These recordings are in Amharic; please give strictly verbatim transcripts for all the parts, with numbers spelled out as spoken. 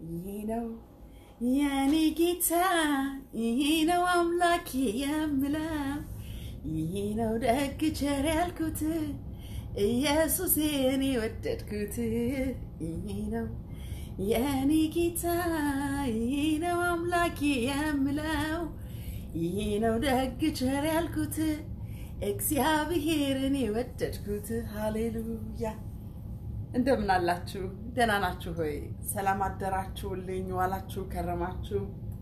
ይሄ ነው የኔ ጌታ ይሄ ነው አምላኬ የምለው ይሄ ነው ደግ ቸር ያልኩት ኢየሱስ የኔ ወደድኩት ይሄ ነው የኔ ጌታ ይሄ ነው አምላኬ የምለው ይሄ ነው ደግ ቸር ያልኩት እግዚአብሔርን የወደድኩት ሃሌሉያ እንደምን አላችሁ ደህና ናችሁ ሆይ ሰላም አደራችሁልኝ ዋላችሁ ከረማችሁ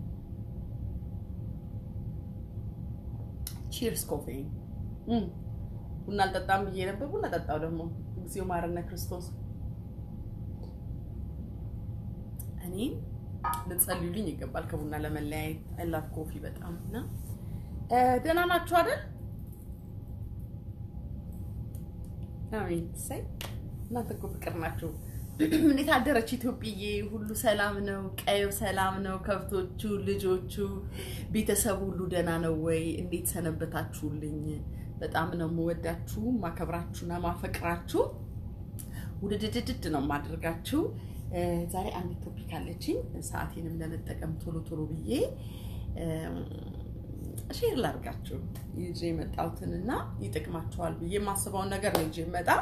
ቺርስ ኮፊ እም ቡና አልጠጣም ብዬ ነበር ቡና ጠጣው ደግሞ እግዚኦ ማረነ ክርስቶስ እኔ ልትጸልዩልኝ ይገባል ከቡና ለመለያየት አይ ላቭ ኮፊ በጣምና ደህና ናችሁ አይደል አሜን ሰይ እናንተ እኮ ፍቅር ናችሁ እንዴት አደረች ኢትዮጵያዬ ሁሉ ሰላም ነው ቀዩ ሰላም ነው ከብቶቹ ልጆቹ ቤተሰቡ ሁሉ ደህና ነው ወይ እንዴት ሰነበታችሁልኝ በጣም ነው የምወዳችሁ ማከብራችሁና ማፈቅራችሁ ውድድድድ ነው ማድረጋችሁ ዛሬ አንድ ቶፒክ አለችኝ ሰዓቴንም ለመጠቀም ቶሎ ቶሎ ብዬ ሼር ላድርጋችሁ ይዤ መጣውትንና ይጥቅማችኋል ብዬ ማስበው ነገር ነው ይዤ መጣ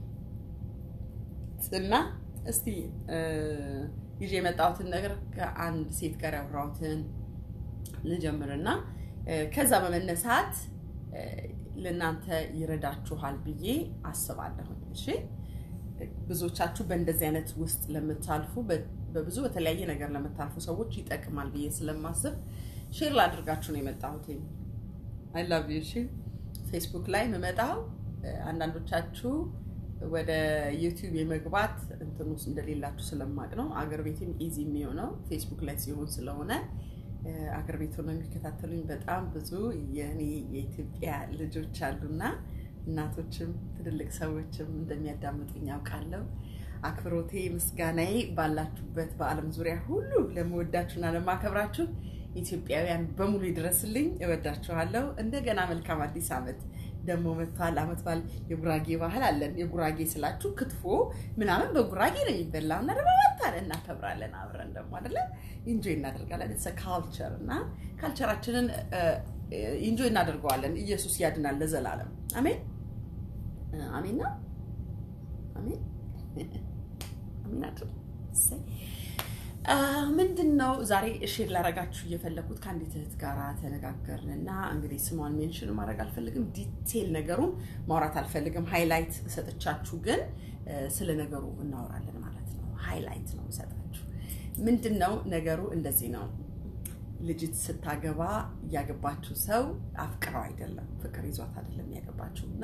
እና እስቲ ይዤ መጣውትን ነገር ከአንድ ሴት ጋር ያወራውትን ልጀምርና ከዛ በመነሳት ለናንተ ይረዳችኋል ብዬ አስባለሁ እሺ ብዙዎቻችሁ በእንደዚህ አይነት ውስጥ ለምታልፉ በብዙ በተለያየ ነገር ለምታልፉ ሰዎች ይጠቅማል ብዬ ስለማስብ ሼር ላድርጋችሁ ነው የመጣሁት አይ ላቭ ዩ ሺ ፌስቡክ ላይ መመጣው አንዳንዶቻችሁ ወደ ዩቲዩብ የመግባት እንትኑስ እንደሌላችሁ ስለማቅ ነው አገር ቤትም ኢዚ የሚሆነው ፌስቡክ ላይ ሲሆን ስለሆነ አገር ቤት ሆነው የሚከታተሉኝ በጣም ብዙ የኔ የኢትዮጵያ ልጆች አሉና እናቶችም ትልልቅ ሰዎችም እንደሚያዳምጡኝ አውቃለሁ አክብሮቴ ምስጋናዬ ባላችሁበት በአለም ዙሪያ ሁሉ ለመወዳችሁና ለማከብራችሁ ኢትዮጵያውያን በሙሉ ይድረስልኝ እወዳችኋለሁ እንደገና መልካም አዲስ አመት ደሞ መጥቷል አመት ባል የጉራጌ ባህል አለን የጉራጌ ስላችሁ ክትፎ ምናምን በጉራጌ ነው የሚበላውና ደግሞ ወጣን እናከብራለን አብረን ደግሞ አይደለ ኢንጆይ እናደርጋለን it's a culture እና ካልቸራችንን ኢንጆይ እናደርጋለን ኢየሱስ ያድናል ለዘላለም አሜን አሜን አሜን አሜን አጥሩ ምንድነው ዛሬ ሼር ላረጋችሁ እየፈለኩት ካንዲት እህት ጋራ ተነጋገርንና እንግዲህ ስሟን ሜንሽን ማድረግ አልፈልግም ዲቴል ነገሩን ማውራት አልፈልግም ሃይላይት ሰጥቻችሁ ግን ስለ ነገሩ እናወራለን ማለት ነው ሃይላይት ነው ሰጣችሁ ምንድነው ነገሩ እንደዚህ ነው ልጅት ስታገባ ያገባችሁ ሰው አፍቅረው አይደለም ፍቅር ይዟት አይደለም ያገባችሁና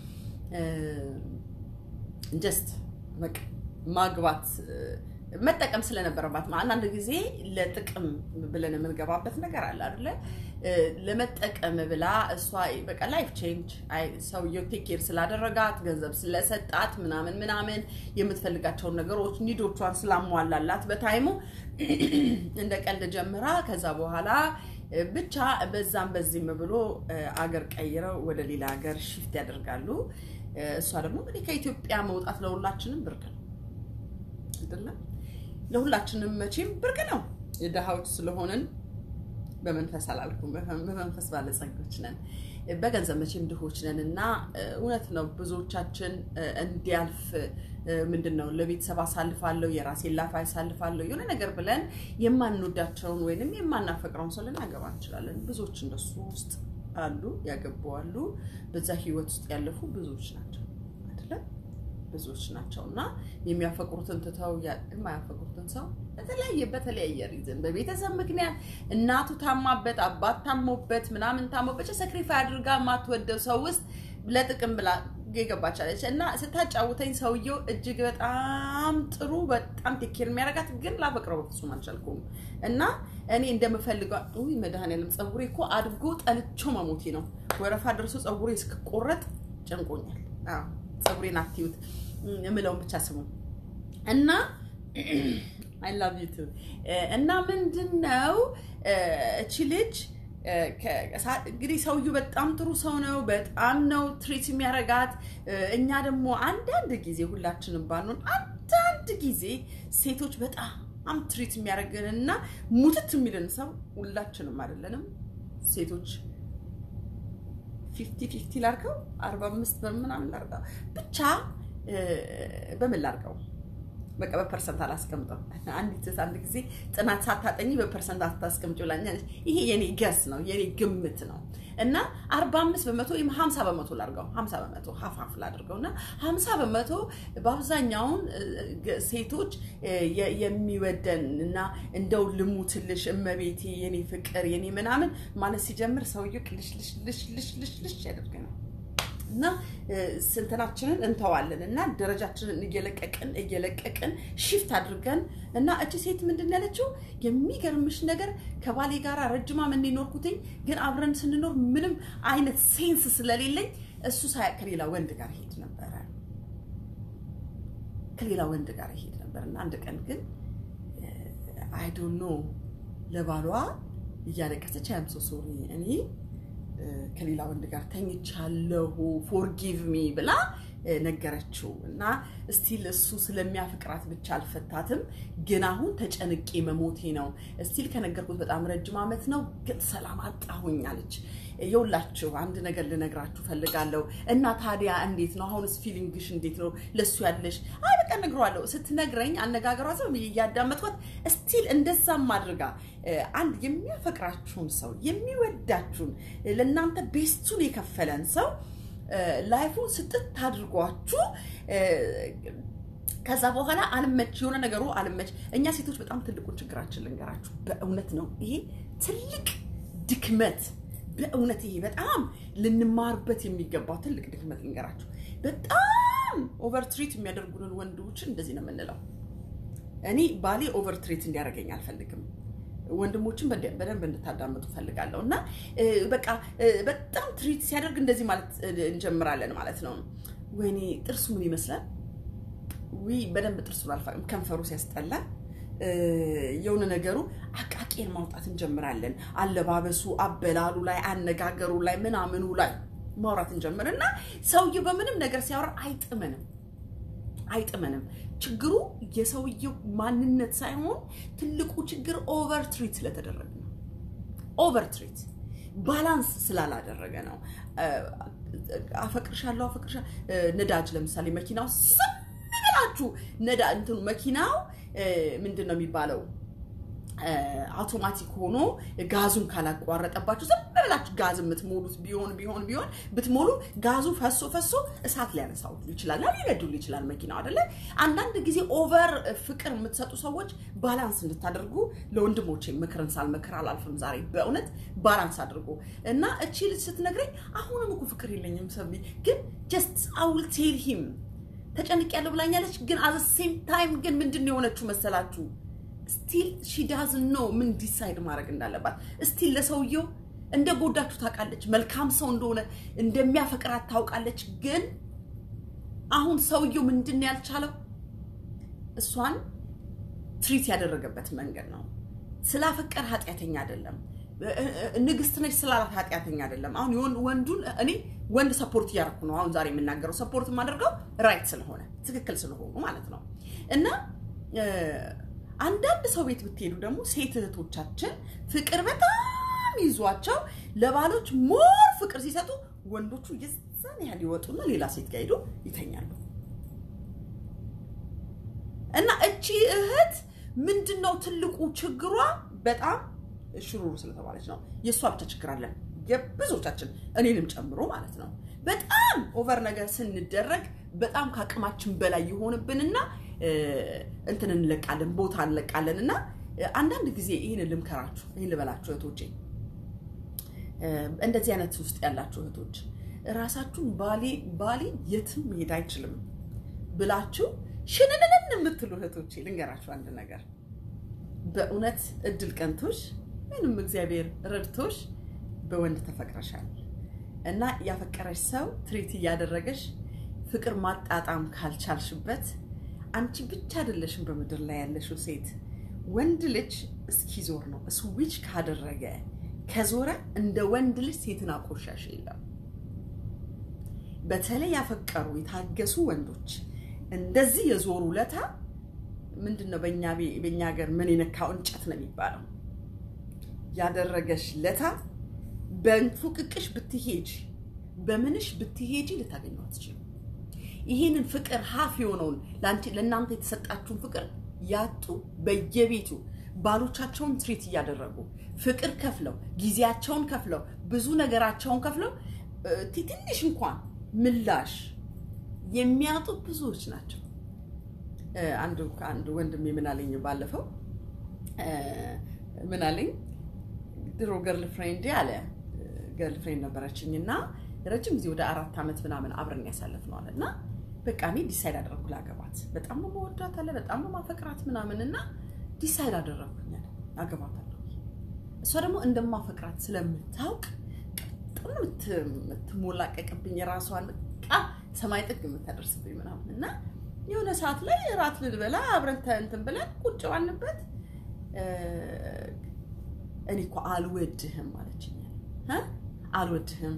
ጀስት በቃ ማግባት መጠቀም ስለነበረባት አንዳንድ ጊዜ ለጥቅም ብለን የምንገባበት ነገር አለ አይደለ ለመጠቀም ብላ እሷ በቃ ላይፍ ቼንጅ አይ ሰው ቴክ ኬር ስላደረጋት ገንዘብ ስለሰጣት ምናምን ምናምን የምትፈልጋቸው ነገሮች ኒዶቿን ስላሟላላት በታይሙ እንደ ቀልድ ጀምራ ከዛ በኋላ ብቻ በዛም በዚህም ብሎ አገር ቀይረው ወደ ሌላ ሀገር ሽፍት ያደርጋሉ እሷ ደግሞ እንግዲህ ከኢትዮጵያ መውጣት ለሁላችንም ብርቅ ነው አይደለም ለሁላችንም መቼም ብርቅ ነው የደሃዎች ስለሆነን በመንፈስ አላልኩም በመንፈስ ባለጸጎች ነን በገንዘብ መቼም ድሆች ነንና እውነት ነው ብዙዎቻችን እንዲያልፍ ምንድነው ለቤተሰብ አሳልፋለሁ የራሴ ላፍ አሳልፋለሁ የሆነ ነገር ብለን የማንወዳቸውን ወይንም የማናፈቅረውን ሰው ልናገባ እንችላለን ብዙዎች እንደሱ ውስጥ አሉ ያገባዋሉ በዛ ህይወት ውስጥ ያለፉ ብዙዎች ናቸው አይደለ ብዙዎች ናቸውና የሚያፈቅሩትን ተታው የማያፈቅሩትን ሰው በተለያየ በተለያየ ሪዝን በቤተሰብ ምክንያት እናቱ ታማበት አባት ታሞበት ምናምን ታሞበት ሰክሪፋይ አድርጋ ማትወደው ሰው ውስጥ ለጥቅም ብላ ገገባቻለች እና ስታጫውተኝ ሰውየው እጅግ በጣም ጥሩ በጣም ተኬር የሚያረጋት ግን ላፈቅረው በፍጹም አልቻልኩም እና እኔ እንደምፈልገው ወይ መድኃኒዓለም ጸጉሬ እኮ አድርጎ ጠልቾ ማሞቴ ነው ወረፋ ደርሶ ጸጉሬ እስከቆረጥ ጨንቆኛል አዎ ጸጉሬን አትዩት እምለው ብቻ ስሙ እና I love you too እና ምንድነው እቺ ልጅ እንግዲህ ሰውዩ በጣም ጥሩ ሰው ነው በጣም ነው ትሪት የሚያረጋት እኛ ደግሞ አንድ አንድ ጊዜ ሁላችንም ባንሆን አንድ አንድ ጊዜ ሴቶች በጣም በጣም ትሪት የሚያደርገንና ሙትት የሚልን ሰው ሁላችንም አይደለንም ሴቶች fifty fifty ላርገው forty five በምናምን ላርገው ብቻ በምን ላርገው በቃ በፐርሰንት አላስቀምጠው አንዲት አንድ ጊዜ ጥናት ሳታጠኝ በፐርሰንት አታስቀምጪውላኛለች ይሄ የኔ ገስ ነው የኔ ግምት ነው እና forty-five በመቶ ወይም fifty በመቶ ላርገው fifty በመቶ half half ላድርገውና fifty በመቶ በአብዛኛው ሴቶች የሚወደንና እንደው ልሙትልሽ እመቤቴ የኔ ፍቅር የኔ ምናምን ማለት ሲጀምር ሰውየው ልሽ ልሽ ልሽ ልሽ ልሽ ልሽ ያደርገናል እና ስንተናችንን እንተዋለን እና ደረጃችንን እየለቀቅን እየለቀቅን shift አድርገን እና እቺ ሴት ምንድነው ያለችው የሚገርምሽ ነገር ከባሌ ጋር ረጅማ ምን ይኖርኩትኝ ግን አብረን ስንኖር ምንም አይነት ሴንስ ስለሌለኝ እሱ ሳይከሌላ ወንድ ጋር ሄድ ነበር ከሌላ ወንድ ጋር ሄድ ነበርና አንድ ቀን ግን I don't know ለባሏ እያለቀሰች I'm so sorry እኔ ከሌላ ወንድ ጋር ተኝቻለሁ forgive me ብላ ነገረችው እና ስቲል እሱ ስለሚያፍቅራት ብቻ አልፈታትም ግን አሁን ተጨንቄ መሞቴ ነው ስቲል ከነገርኩት በጣም ረጅም አመት ነው ግን ሰላም አጣሁኝ አለች ይውላችሁ አንድ ነገር ልነግራችሁ ፈልጋለሁ እና ታዲያ እንዴት ነው አሁንስ ፊሊንግሽ እንዴት ነው ለሱ ያለሽ አይ በቃ ነግሯለሁ ስትነግረኝ አነጋገሯ ሰው ያዳመጥኳት ስቲል እንደዛም አድርጋ አንድ የሚያፈቅራችሁን ሰው የሚወዳችሁን ለእናንተ ቤስቱን የከፈለን ሰው ላይፉን ስትት ታድርጓችሁ ከዛ በኋላ አልመች የሆነ ነገሩ አልመች እኛ ሴቶች በጣም ትልቁ ችግራችን ልንገራችሁ በእውነት ነው ይሄ ትልቅ ድክመት በእውነት ይሄ በጣም ልንማርበት የሚገባው ትልቅ ድክመት ልንገራችሁ በጣም ኦቨር ትሪት የሚያደርጉን ወንዶች እንደዚህ ነው የምንለው እኔ ባሌ ኦቨር ትሪት እንዲያደርገኝ አልፈልግም ወንድሞችን በደንብ እንድታዳምጡ ፈልጋለሁና በቃ በጣም ትሪት ሲያደርግ እንደዚህ ማለት እንጀምራለን ማለት ነው ወይኔ ጥርሱ ምን ይመስላል ወይ በደንብ ጥርሱ አልፋም ከንፈሩ ሲያስጠላ የሆነ ነገሩ አቃቂን ማውጣት እንጀምራለን አለባበሱ አበላሉ ላይ አነጋገሩ ላይ ምናምኑ ላይ ማውራት እንጀምርና ሰውየው በምንም ነገር ሲያወራ አይጥመንም አይጥመንም ችግሩ የሰውየው ማንነት ሳይሆን ትልቁ ችግር ኦቨር ትሪት ስለተደረገ ነው ኦቨር ትሪት ባላንስ ስላላደረገ ነው አፈቅርሻለሁ አፈቅርሻ ነዳጅ ለምሳሌ መኪናው ሰምብላችሁ ነዳ እንትኑ መኪናው ምንድነው የሚባለው አውቶማቲክ ሆኖ ጋዙን ካላቋረጠባችሁ ዝም ብላችሁ ጋዝ የምትሞሉት ቢሆን ቢሆን ቢሆን ብትሞሉ ጋዙ ፈሶ ፈሶ እሳት ሊያነሳው ይችላል ሊገድል ይችላል መኪናው አይደለ አንዳንድ ጊዜ ኦቨር ፍቅር የምትሰጡ ሰዎች ባላንስ እንድታደርጉ ለወንድሞቼ ምክርን ሳልመክር አላልፍም ዛሬ በእውነት ባላንስ አድርጉ እና እቺ ልጅ ስትነግረኝ አሁንም እኮ ፍቅር የለኝም ሰብሊ ግን just I will tell him ተጨንቄያለሁ ብላኛለች ግን at the same time ግን ምንድነው የሆነችው መሰላችሁ still she doesn't know ምን ዲሳይድ ማድረግ እንዳለባት still ለሰውየው እንደ ጎዳችሁ ታውቃለች መልካም ሰው እንደሆነ እንደሚያፈቅራት ታውቃለች ግን አሁን ሰውየው ምንድነው ያልቻለው እሷን ትሪት ያደረገበት መንገድ ነው ስላፈቀር ኃጢያተኛ አይደለም ንግስት ነች ስላላት ኃጢያተኛ አይደለም አሁን ይሁን ወንዱን እኔ ወንድ ሰፖርት ያርኩ ነው አሁን ዛሬ የምናገረው ሰፖርት ማድረገው ራይት ስለሆነ ትክክል ስለሆነ ማለት ነው እና አንዳንድ ሰው ቤት ብትሄዱ ደግሞ ሴት እህቶቻችን ፍቅር በጣም ይዟቸው ለባሎች ሞር ፍቅር ሲሰጡ ወንዶቹ የዛን ያህል ይወጡና ሌላ ሴት ጋር ሄዱ ይተኛሉ እና እቺ እህት ምንድነው ትልቁ ችግሯ በጣም ሽሩሩ ስለተባለች ነው የሷ ብቻ ችግር አለ የብዙዎቻችን እኔንም ጨምሮ ማለት ነው በጣም ኦቨር ነገር ስንደረግ በጣም ካቅማችን በላይ ይሆንብንና እንትን እንለቃለን ቦታ እንለቃለንና አንዳንድ ጊዜ ይሄን ልምከራችሁ ይሄን ልበላችሁ እህቶቼ እንደዚህ አይነት ውስጥ ያላችሁ እህቶች ራሳችሁን ባሊ ባሊ የትም ሄድ አይችልም ብላችሁ ሽንነን የምትሉ እህቶቼ ልንገራችሁ አንድ ነገር በእውነት እድል ቀንቶሽ ምንም እግዚአብሔር ረድቶሽ በወንድ ተፈቅረሻል እና ያፈቀረሽ ሰው ትሪት ያደረገሽ ፍቅር ማጣጣም ካልቻልሽበት አንቺ ብቻ አይደለሽም በመድር ላይ ያለሽው ሴት ወንድ ልጅ እስኪዞር ነው ስዊች ካደረገ ከዞረ እንደ ወንድ ልጅ ሴትን አቆሻሽ የለም በተለይ ያፈቀሩ የታገሱ ወንዶች እንደዚህ የዞሩ ለታ ምንድነው በእኛ በእኛ ሀገር ምን ይነካው እንጨት ነው የሚባለው ያደረገሽ ለታ በንፉቅቅሽ ብትሄጂ በምንሽ ብትሄጂ ልታገኙት አትችሉ ይሄንን ፍቅር ሀፍ የሆነውን ላንቺ ለናንተ የተሰጣችሁን ፍቅር ያጡ በየቤቱ ባሎቻቸውን ትሪት ያደረጉ ፍቅር ከፍለው ጊዜያቸውን ከፍለው ብዙ ነገራቸውን ከፍለው ትንሽ እንኳን ምላሽ የሚያጡ ብዙዎች ናቸው አንዱ አንዱ ወንድም የምናለኝ ባለፈው ምናለኝ ድሮ ገርል ፍሬንድ ያለ ገርል ፍሬንድ ነበረችኝና ረጅም ጊዜ ወደ አራት አመት ምናምን አብረን ያሳለፍነው አለና በቃ እኔ ዲሳይድ አደረኩ ላገባት በጣም ነው ወዳት አለ በጣም ነው ማፈቅራት ምናምንና ዲሳይድ አደረኩኝ አገባታለሁ እሷ ደግሞ እንደማፈቅራት ስለምታውቅ ጥምት ምትሞላቀቅብኝ ራሷን በቃ ሰማይ ጥግ ምታደርስብኝ ምናምንና የሆነ ሰዓት ላይ ራት ልበላ አብረን እንትን ብለን ቁጭ ባልንበት እኔ እኮ አልወድህም ማለችኝ ሀ አልወድህም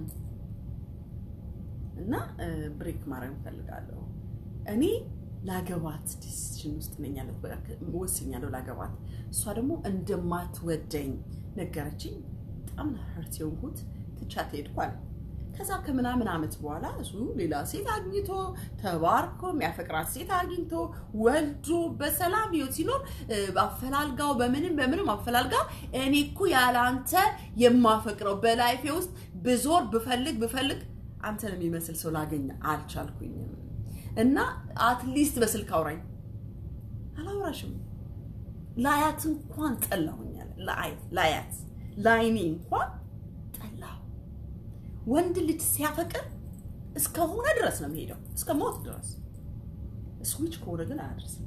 እና ብሬክ ማረም ፈልጋለሁ እኔ ላገባት ዲሲሽን ውስጥ ነኝ ያለው ወስኛለሁ ላገባት እሷ ደግሞ እንደማትወደኝ ነገረችኝ በጣም ሀርት የሆንኩት ትቻት ሄድኳል ከዛ ከመናምን አመት በኋላ እሱ ሌላ ሴት አግኝቶ ተባርኮ የሚያፈቅራት ሴት አግኝቶ ወልዶ በሰላም ይወት ሲኖር አፈላልጋው በምንም በምንም አፈላልጋው እኔ እኮ ያላንተ የማፈቅረው በላይፌ ውስጥ በዞር በፈልግ በፈልግ አንተን የሚመስል ሰው ላገኝ አልቻልኩኝም እና አትሊስት በስልክ አውራኝ አላውራሽም ላያት እንኳን ጠላሁኛል ላይት ላያት ላይኒ እንኳን ጠላሁ ወንድ ልጅ ሲያፈቅር እስከሆነ ድረስ ነው የሚሄደው እስከ ሞት ድረስ ስዊች ኮድ ግን አያደርስም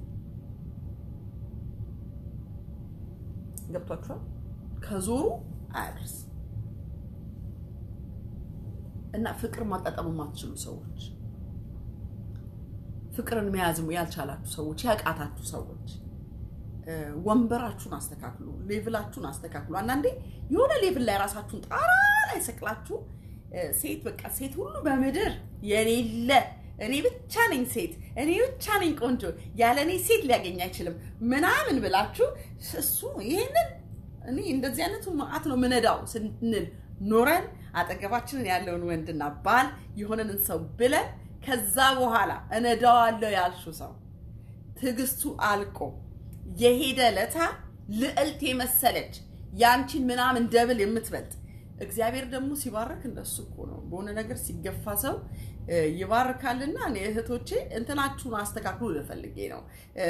ገብቷችኋል ከዞሩ አያደርስ እና ፍቅር ማጣጣም ማትችሉ ሰዎች ፍቅርን መያዝም ያልቻላችሁ ሰዎች ያቃታችሁ ሰዎች ወንበራችሁን አስተካክሉ ሌቭላችሁን አስተካክሉ አንዳንዴ የሆነ ሌቭል ላይ ራሳችሁን ጣራ ላይ ሰቅላችሁ ሴት በቃ ሴት ሁሉ በመድር የሌለ እኔ ብቻ ነኝ ሴት እኔ ብቻ ነኝ ቆንጆ ያለኔ ሴት ሊያገኝ አይችልም ምናምን ብላችሁ እሱ ይሄንን እኔ እንደዚህ አይነቱ ማአት ነው ምንዳው ስንል ኖረን አጠገባችንን ያለውን ወንድና ባል የሆነን ሰው ብለን ከዛ በኋላ እነዳዋለው ያልሹ ሰው ትግስቱ አልቆ የሄደ ለታ ልዕልት የመሰለች ያንቺን ምናምን ደብል የምትበልጥ እግዚአብሔር ደግሞ ሲባርክ እንደሱ እኮ ነው በሆነ ነገር ሲገፋ ሰው ይባርካልና እኔ እህቶቼ እንትናችሁን አስተካክሉ ለፈልጌ ነው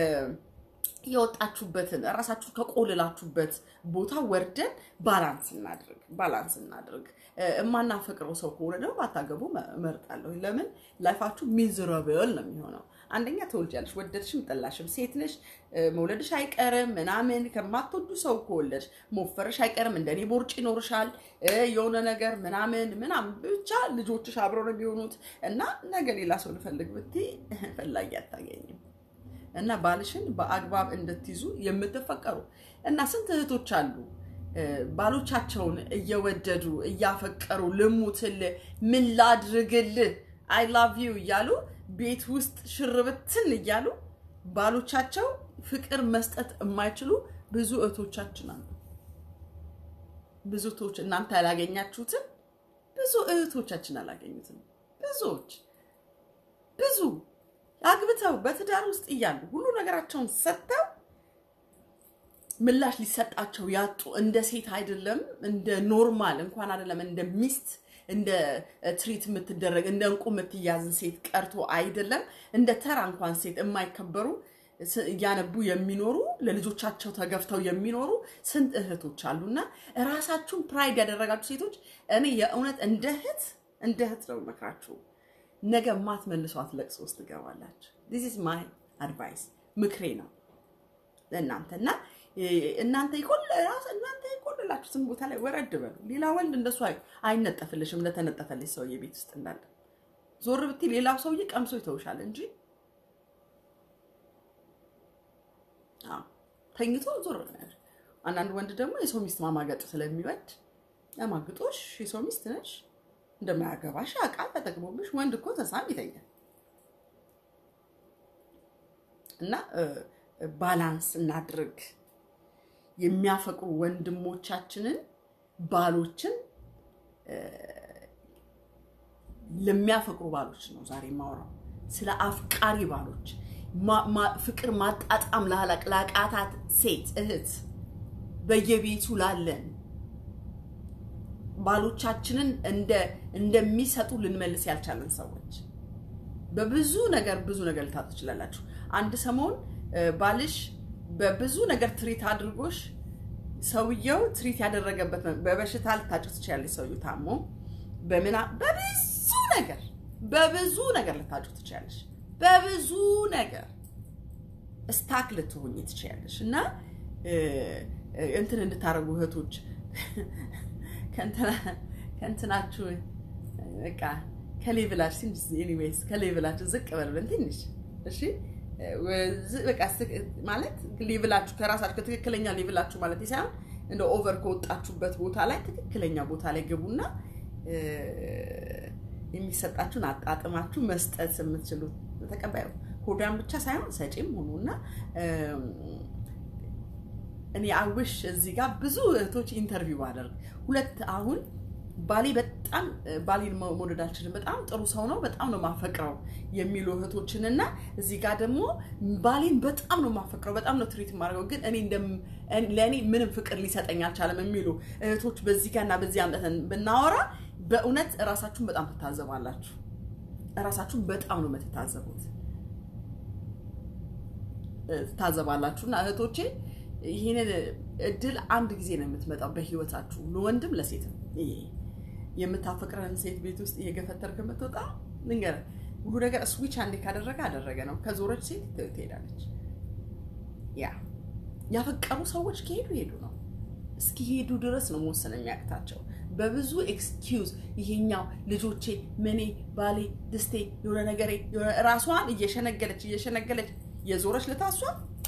የወጣችሁበትን ራሳችሁ ከቆልላችሁበት ቦታ ወርደን ባላንስ እናድርግ ባላንስ እናድርግ እማናፈቅረው ሰው ከሆነ ደግሞ ባታገቡ መርጣለሁ ለምን ላይፋችሁ ሚዘራብል ነው የሚሆነው አንደኛ ተወልጃለሽ ወደድሽም ጠላሽም ሴት ነሽ መውለድሽ አይቀርም ምናምን ከማትወዱ ሰው ከወለድሽ ሞፈርሽ አይቀርም እንደኔ ቦርጭ ይኖርሻል የሆነ ነገር ምናምን ምናምን ብቻ ልጆችሽ አብረው ነው የሚሆኑት እና ነገ ሌላ ሰው ልፈልግ ብትይ ፈላጊ አታገኝም እና ባልሽን በአግባብ እንድትይዙ የምትፈቀሩ እና ስንት እህቶች አሉ ባሎቻቸውን እየወደዱ እያፈቀሩ ልሙትል ምን ላድርግል I love you ያሉ ቤት ውስጥ ሽርብትን ይያሉ ባሎቻቸው ፍቅር መስጠት የማይችሉ ብዙ እህቶቻችን አሉ ብዙ እህቶች እናንተ ያላገኛችሁትን ብዙ እህቶቻችን አላገኙትም ብዙዎች ብዙ አግብተው በትዳር ውስጥ ይያሉ ሁሉ ነገራቸውን ሰጥተው ምላሽ ሊሰጣቸው ያጡ እንደ ሴት አይደለም እንደ ኖርማል እንኳን አይደለም እንደ ሚስት እንደ ትሪት የምትደረግ እንደ እንቁ የምትያዝን ሴት ቀርቶ አይደለም እንደ ተራ እንኳን ሴት የማይከበሩ ያነቡ የሚኖሩ ለልጆቻቸው ተገፍተው የሚኖሩ ስንት እህቶች አሉና ራሳችሁን ፕራይድ ያደረጋችሁ ሴቶች እኔ የእውነት እንደ እህት እንደ እህት ነው መክራችሁ ነገ ማትመልሷት ለቅሶ ውስጥ ገባላችሁ this is my advice ምክሬ ነው ለእናንተና እናንተ ይቆል ራስ እናንተ ይቆልላችሁ ስም ቦታ ላይ ወረድ በሉ ሌላ ወንድ እንደሱ አይነጠፍልሽም ለተነጠፈልሽ ሰው የቤት ውስጥ እንዳለ ዞር ብትይ ሌላው ሰውዬ ቀምሶ ይተውሻል እንጂ አዎ ተኝቶ ዞር ነው አንዳንድ ወንድ ደግሞ የሰው ሚስት ማማገጥ ስለሚወድ ያማግጦሽ የሰው ሚስት ነሽ እንደማያገባሽ አቃል ተጠቅሞብሽ ወንድ እኮ ተሳም ይተኛል እና ባላንስ እናድርግ የሚያፈቅሩ ወንድሞቻችንን ባሎችን ለሚያፈቅሩ ባሎች ነው ዛሬ ማወራው ስለ አፍቃሪ ባሎች ፍቅር ማጣጣም ላላቃታት ሴት እህት በየቤቱ ላለን ባሎቻችንን እንደ እንደሚሰጡ ልንመልስ ያልቻለን ሰዎች በብዙ ነገር ብዙ ነገር ልታጡ ይችላልላችሁ አንድ ሰሞን ባልሽ በብዙ ነገር ትሪት አድርጎሽ ሰውየው ትሪት ያደረገበት በበሽታ ልታጭስ ይችላል ሰውየው ታሞ በመና በብዙ ነገር በብዙ ነገር ልታጭስ ይችላል በብዙ ነገር ስታክ ልትሆኚ ትችያለሽና እንትን እንድታረጉ እህቶች ከንተና ከንተናችሁ በቃ ከሌቭላችሁ ኤኒዌይስ ከሌቭላችሁ ዝቅ በልበን ትንሽ እሺ በቃ ማለት ሌቭላችሁ ከራሳችሁ ከትክክለኛ ሌቭላችሁ ማለት ይሳን እንደ ኦቨር ከወጣችሁበት ቦታ ላይ ትክክለኛ ቦታ ላይ ገቡና የሚሰጣችሁን አጣጥማችሁ መስጠት የምትችሉ ተቀባዩ ሆዳም ብቻ ሳይሆን ሰጪም ሆኖና እኔ አውሽ እዚህ ጋር ብዙ እህቶች ኢንተርቪው አደረግ ሁለት አሁን ባሊ በጣም ባሊን ሞዴላችን በጣም ጥሩ ሰው ነው በጣም ነው ማፈቅረው የሚሉ እህቶችንና እዚህ ጋር ደግሞ ባሊን በጣም ነው ማፈቅረው በጣም ነው ትሪት ማድረግ ግን እኔ እንደም ለኔ ምንም ፍቅር ሊሰጠኝ አልቻለም የሚሉ እህቶች በዚህ ጋርና በዚህ አምጥተን ብናወራ በእውነት ራሳችሁን በጣም ተታዘባላችሁ ራሳችሁን በጣም ነው የምትታዘቡት ታዘባላችሁና እህቶቼ ይሄንን እድል አንድ ጊዜ ነው የምትመጣው በህይወታችሁ ለወንድም ለሴትም ይሄ የምታፈቅረን ሴት ቤት ውስጥ እየገፈተርከ መጥቷ ንገር ሁሉ ነገር ስዊች አንዴ ካደረገ አደረገ ነው ከዞረች ሴት ትሄዳለች ያ ያፈቀሩ ሰዎች ከሄዱ ሄዱ ነው እስኪ ሄዱ ድረስ ነው መወሰን የሚያቅታቸው በብዙ ኤክስኪውዝ ይሄኛው ልጆቼ መኔ ባሌ ድስቴ የሆነ ነገር ራሷን እየሸነገለች እየሸነገለች የዞረች ለታሷ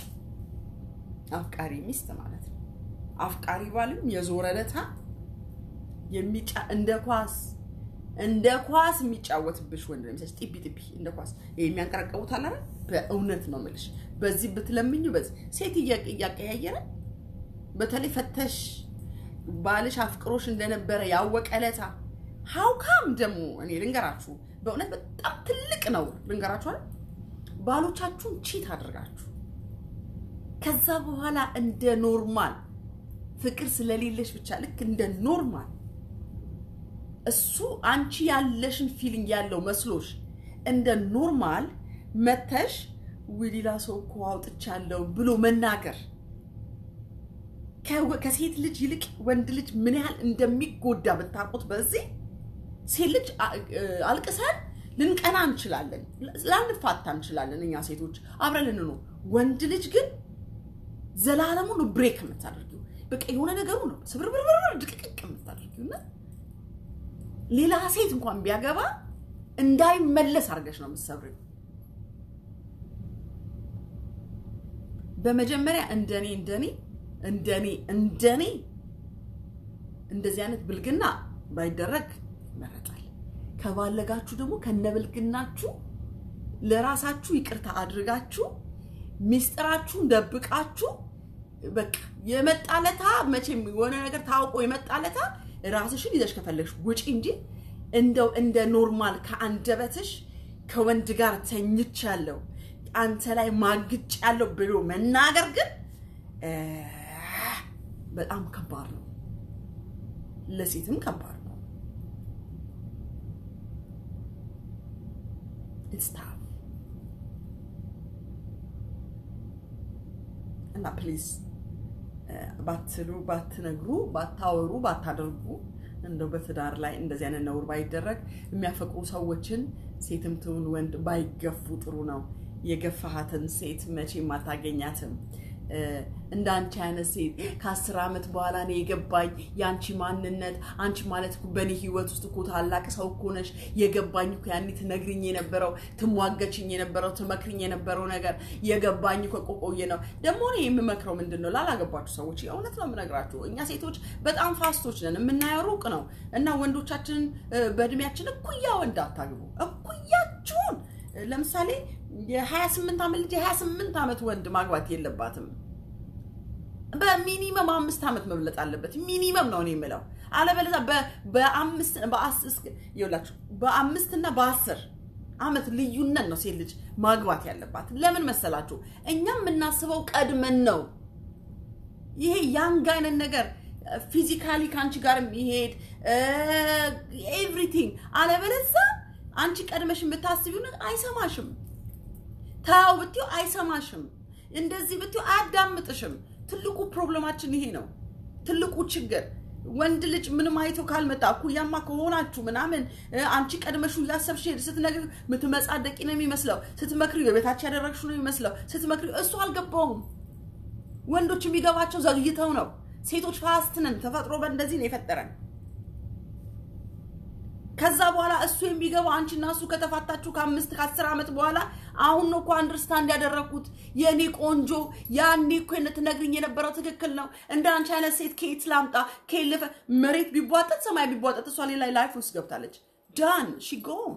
አፍቃሪ ሚስት ማለት ነው አፍቃሪ ባልም የዞረለታ የሚጫ እንደ ኳስ እንደ ኳስ የሚጫወትብሽ ወንድ ነው የሚሰጥ ጢቢ ጢቢ እንደ ኳስ የሚያንቀረቀቡት አለ አይደል በእውነት ነው ማለት በዚህ ብትለምኙ በዚህ ሴት እያቀያየረ በተለይ ፈተሽ ባልሽ አፍቅሮሽ እንደነበረ ያወቀለታ how come ደግሞ እኔ ልንገራችሁ በእውነት በጣም ትልቅ ነው ልንገራችሁ አይደል ባሎቻችሁን ቺት አድርጋችሁ ከዛ በኋላ እንደ ኖርማል ፍቅር ስለሌለሽ ብቻ ልክ እንደ ኖርማል እሱ አንቺ ያለሽን ፊሊንግ ያለው መስሎሽ እንደ ኖርማል መተሽ ወዲላ ሰው ቆአውጥቻለሁ ብሎ መናገር ከሴት ልጅ ይልቅ ወንድ ልጅ ምን ያህል እንደሚጎዳ በታቆት በዚህ ሴት ልጅ አልቀሰን ልንቀና እንችላለን ላንፋታ እንችላለን እኛ ሴቶች አብረን ነው ወንድ ልጅ ግን ዘላለሙ ነው ብሬክ የምታደርጊው በቃ የሆነ ነገሩ ነው ስብርብርብር ድቅቅቅ የምታደርጊውና ሌላ ሴት እንኳን ቢያገባ እንዳይመለስ አርገሽ ነው የምትሰብሪው በመጀመሪያ እንደኔ እንደኔ እንደኔ እንደኔ እንደዚህ አይነት ብልግና ባይደረግ መረጣል ከባለጋችሁ ደግሞ ከነበልግናችሁ ለራሳችሁ ይቅርታ አድርጋችሁ ሚስጥራችሁን ደብቃችሁ በቃ የመጣለታ መቼም የሆነ ነገር ታውቆ የመጣለታ ራስሽን ይዘሽ ከፈለግሽ ውጪ እንጂ እንደው እንደ ኖርማል ከአንደበትሽ ከወንድ ጋር ተኝቻለሁ አንተ ላይ ማግጫለሁ ብሎ መናገር ግን በጣም ከባድ ነው ለሴትም ከባድ ነው it's tough እና ፕሊዝ ባትሉ ባትነግሩ ባታወሩ ባታደርጉ እንደው በትዳር ላይ እንደዚህ አይነት ነውር ባይደረግ የሚያፈቅሩ ሰዎችን ሴትም ትሁን ወንድ ባይገፉ ጥሩ ነው የገፋሃትን ሴት መቼም አታገኛትም እንዳንቺ አይነት ሴት ከአስር አመት በኋላ ነው የገባኝ ያንቺ ማንነት አንቺ ማለት በኔ ህይወት ውስጥ እኮ ታላቅ ሰው እኮ ነሽ የገባኝ እኮ ያንቺ ትነግሪኝ የነበረው ትሟገችኝ የነበረው ትመክሪኝ የነበረው ነገር የገባኝ እኮ ቆቆየ ነው ደግሞ እኔ የምመክረው ምንድነው ላላገባችሁ ሰዎች እውነት ነው የምነግራችሁ እኛ ሴቶች በጣም ፋስቶች ነን የምናየው ሩቅ ነው እና ወንዶቻችን በእድሜያችን እኩያ ወንድ አታግቡ እኩያችሁን ለምሳሌ የ28 ዓመት ልጅ የ28 ዓመት ወንድ ማግባት የለባትም በሚኒመም አምስት ዓመት መብለጥ አለበት ሚኒመም ነው እኔ የምለው አለበለዛ በአምስት በአስር ይውላችሁ በአምስት እና በአስር ዓመት ልዩነት ነው ሴት ልጅ ማግባት ያለባት ለምን መሰላችሁ እኛም እናስበው ቀድመን ነው ይሄ ያንግ አይነት ነገር ፊዚካሊ ካንቺ ጋርም ይሄድ ኤቭሪቲንግ አለበለዛ አንቺ ቀድመሽ የምታስቢው ነገር አይሰማሽም ታው ብትዩ አይሰማሽም እንደዚህ ብትዩ አያዳምጥሽም ትልቁ ፕሮብሌማችን ይሄ ነው ትልቁ ችግር ወንድ ልጅ ምንም አይቶ ካልመጣ ኩያማ ከሆናችሁ ምናምን አንቺ ቀድመሽ ያሰብሽ ስትነግሪ ምትመጻደቂ ነው የሚመስለው ስትመክሪ የቤታች ያደረግሽ ነው የሚመስለው ስትመክሪ እሱ አልገባውም ወንዶች የሚገባቸው ዘግይተው ነው ሴቶች ፋስት ነን ተፈጥሮ በእንደዚህ ነው የፈጠረን ከዛ በኋላ እሱ የሚገባው አንቺና እሱ ከተፋታችሁ ከአምስት ከአስር ዓመት በኋላ አሁን ነው እኮ አንደርስታንድ ያደረኩት የኔ ቆንጆ ያኔ እኮ እንትነግሪኝ የነበረው ትክክል ነው እንደ አንቺ አይነት ሴት ከየት ላምጣ ከልፈ መሬት ቢቧጠጥ ሰማይ ቢቧጠጥ እሷ ሌላ ላይፍ ውስጥ ገብታለች ዳን ሺ ጎን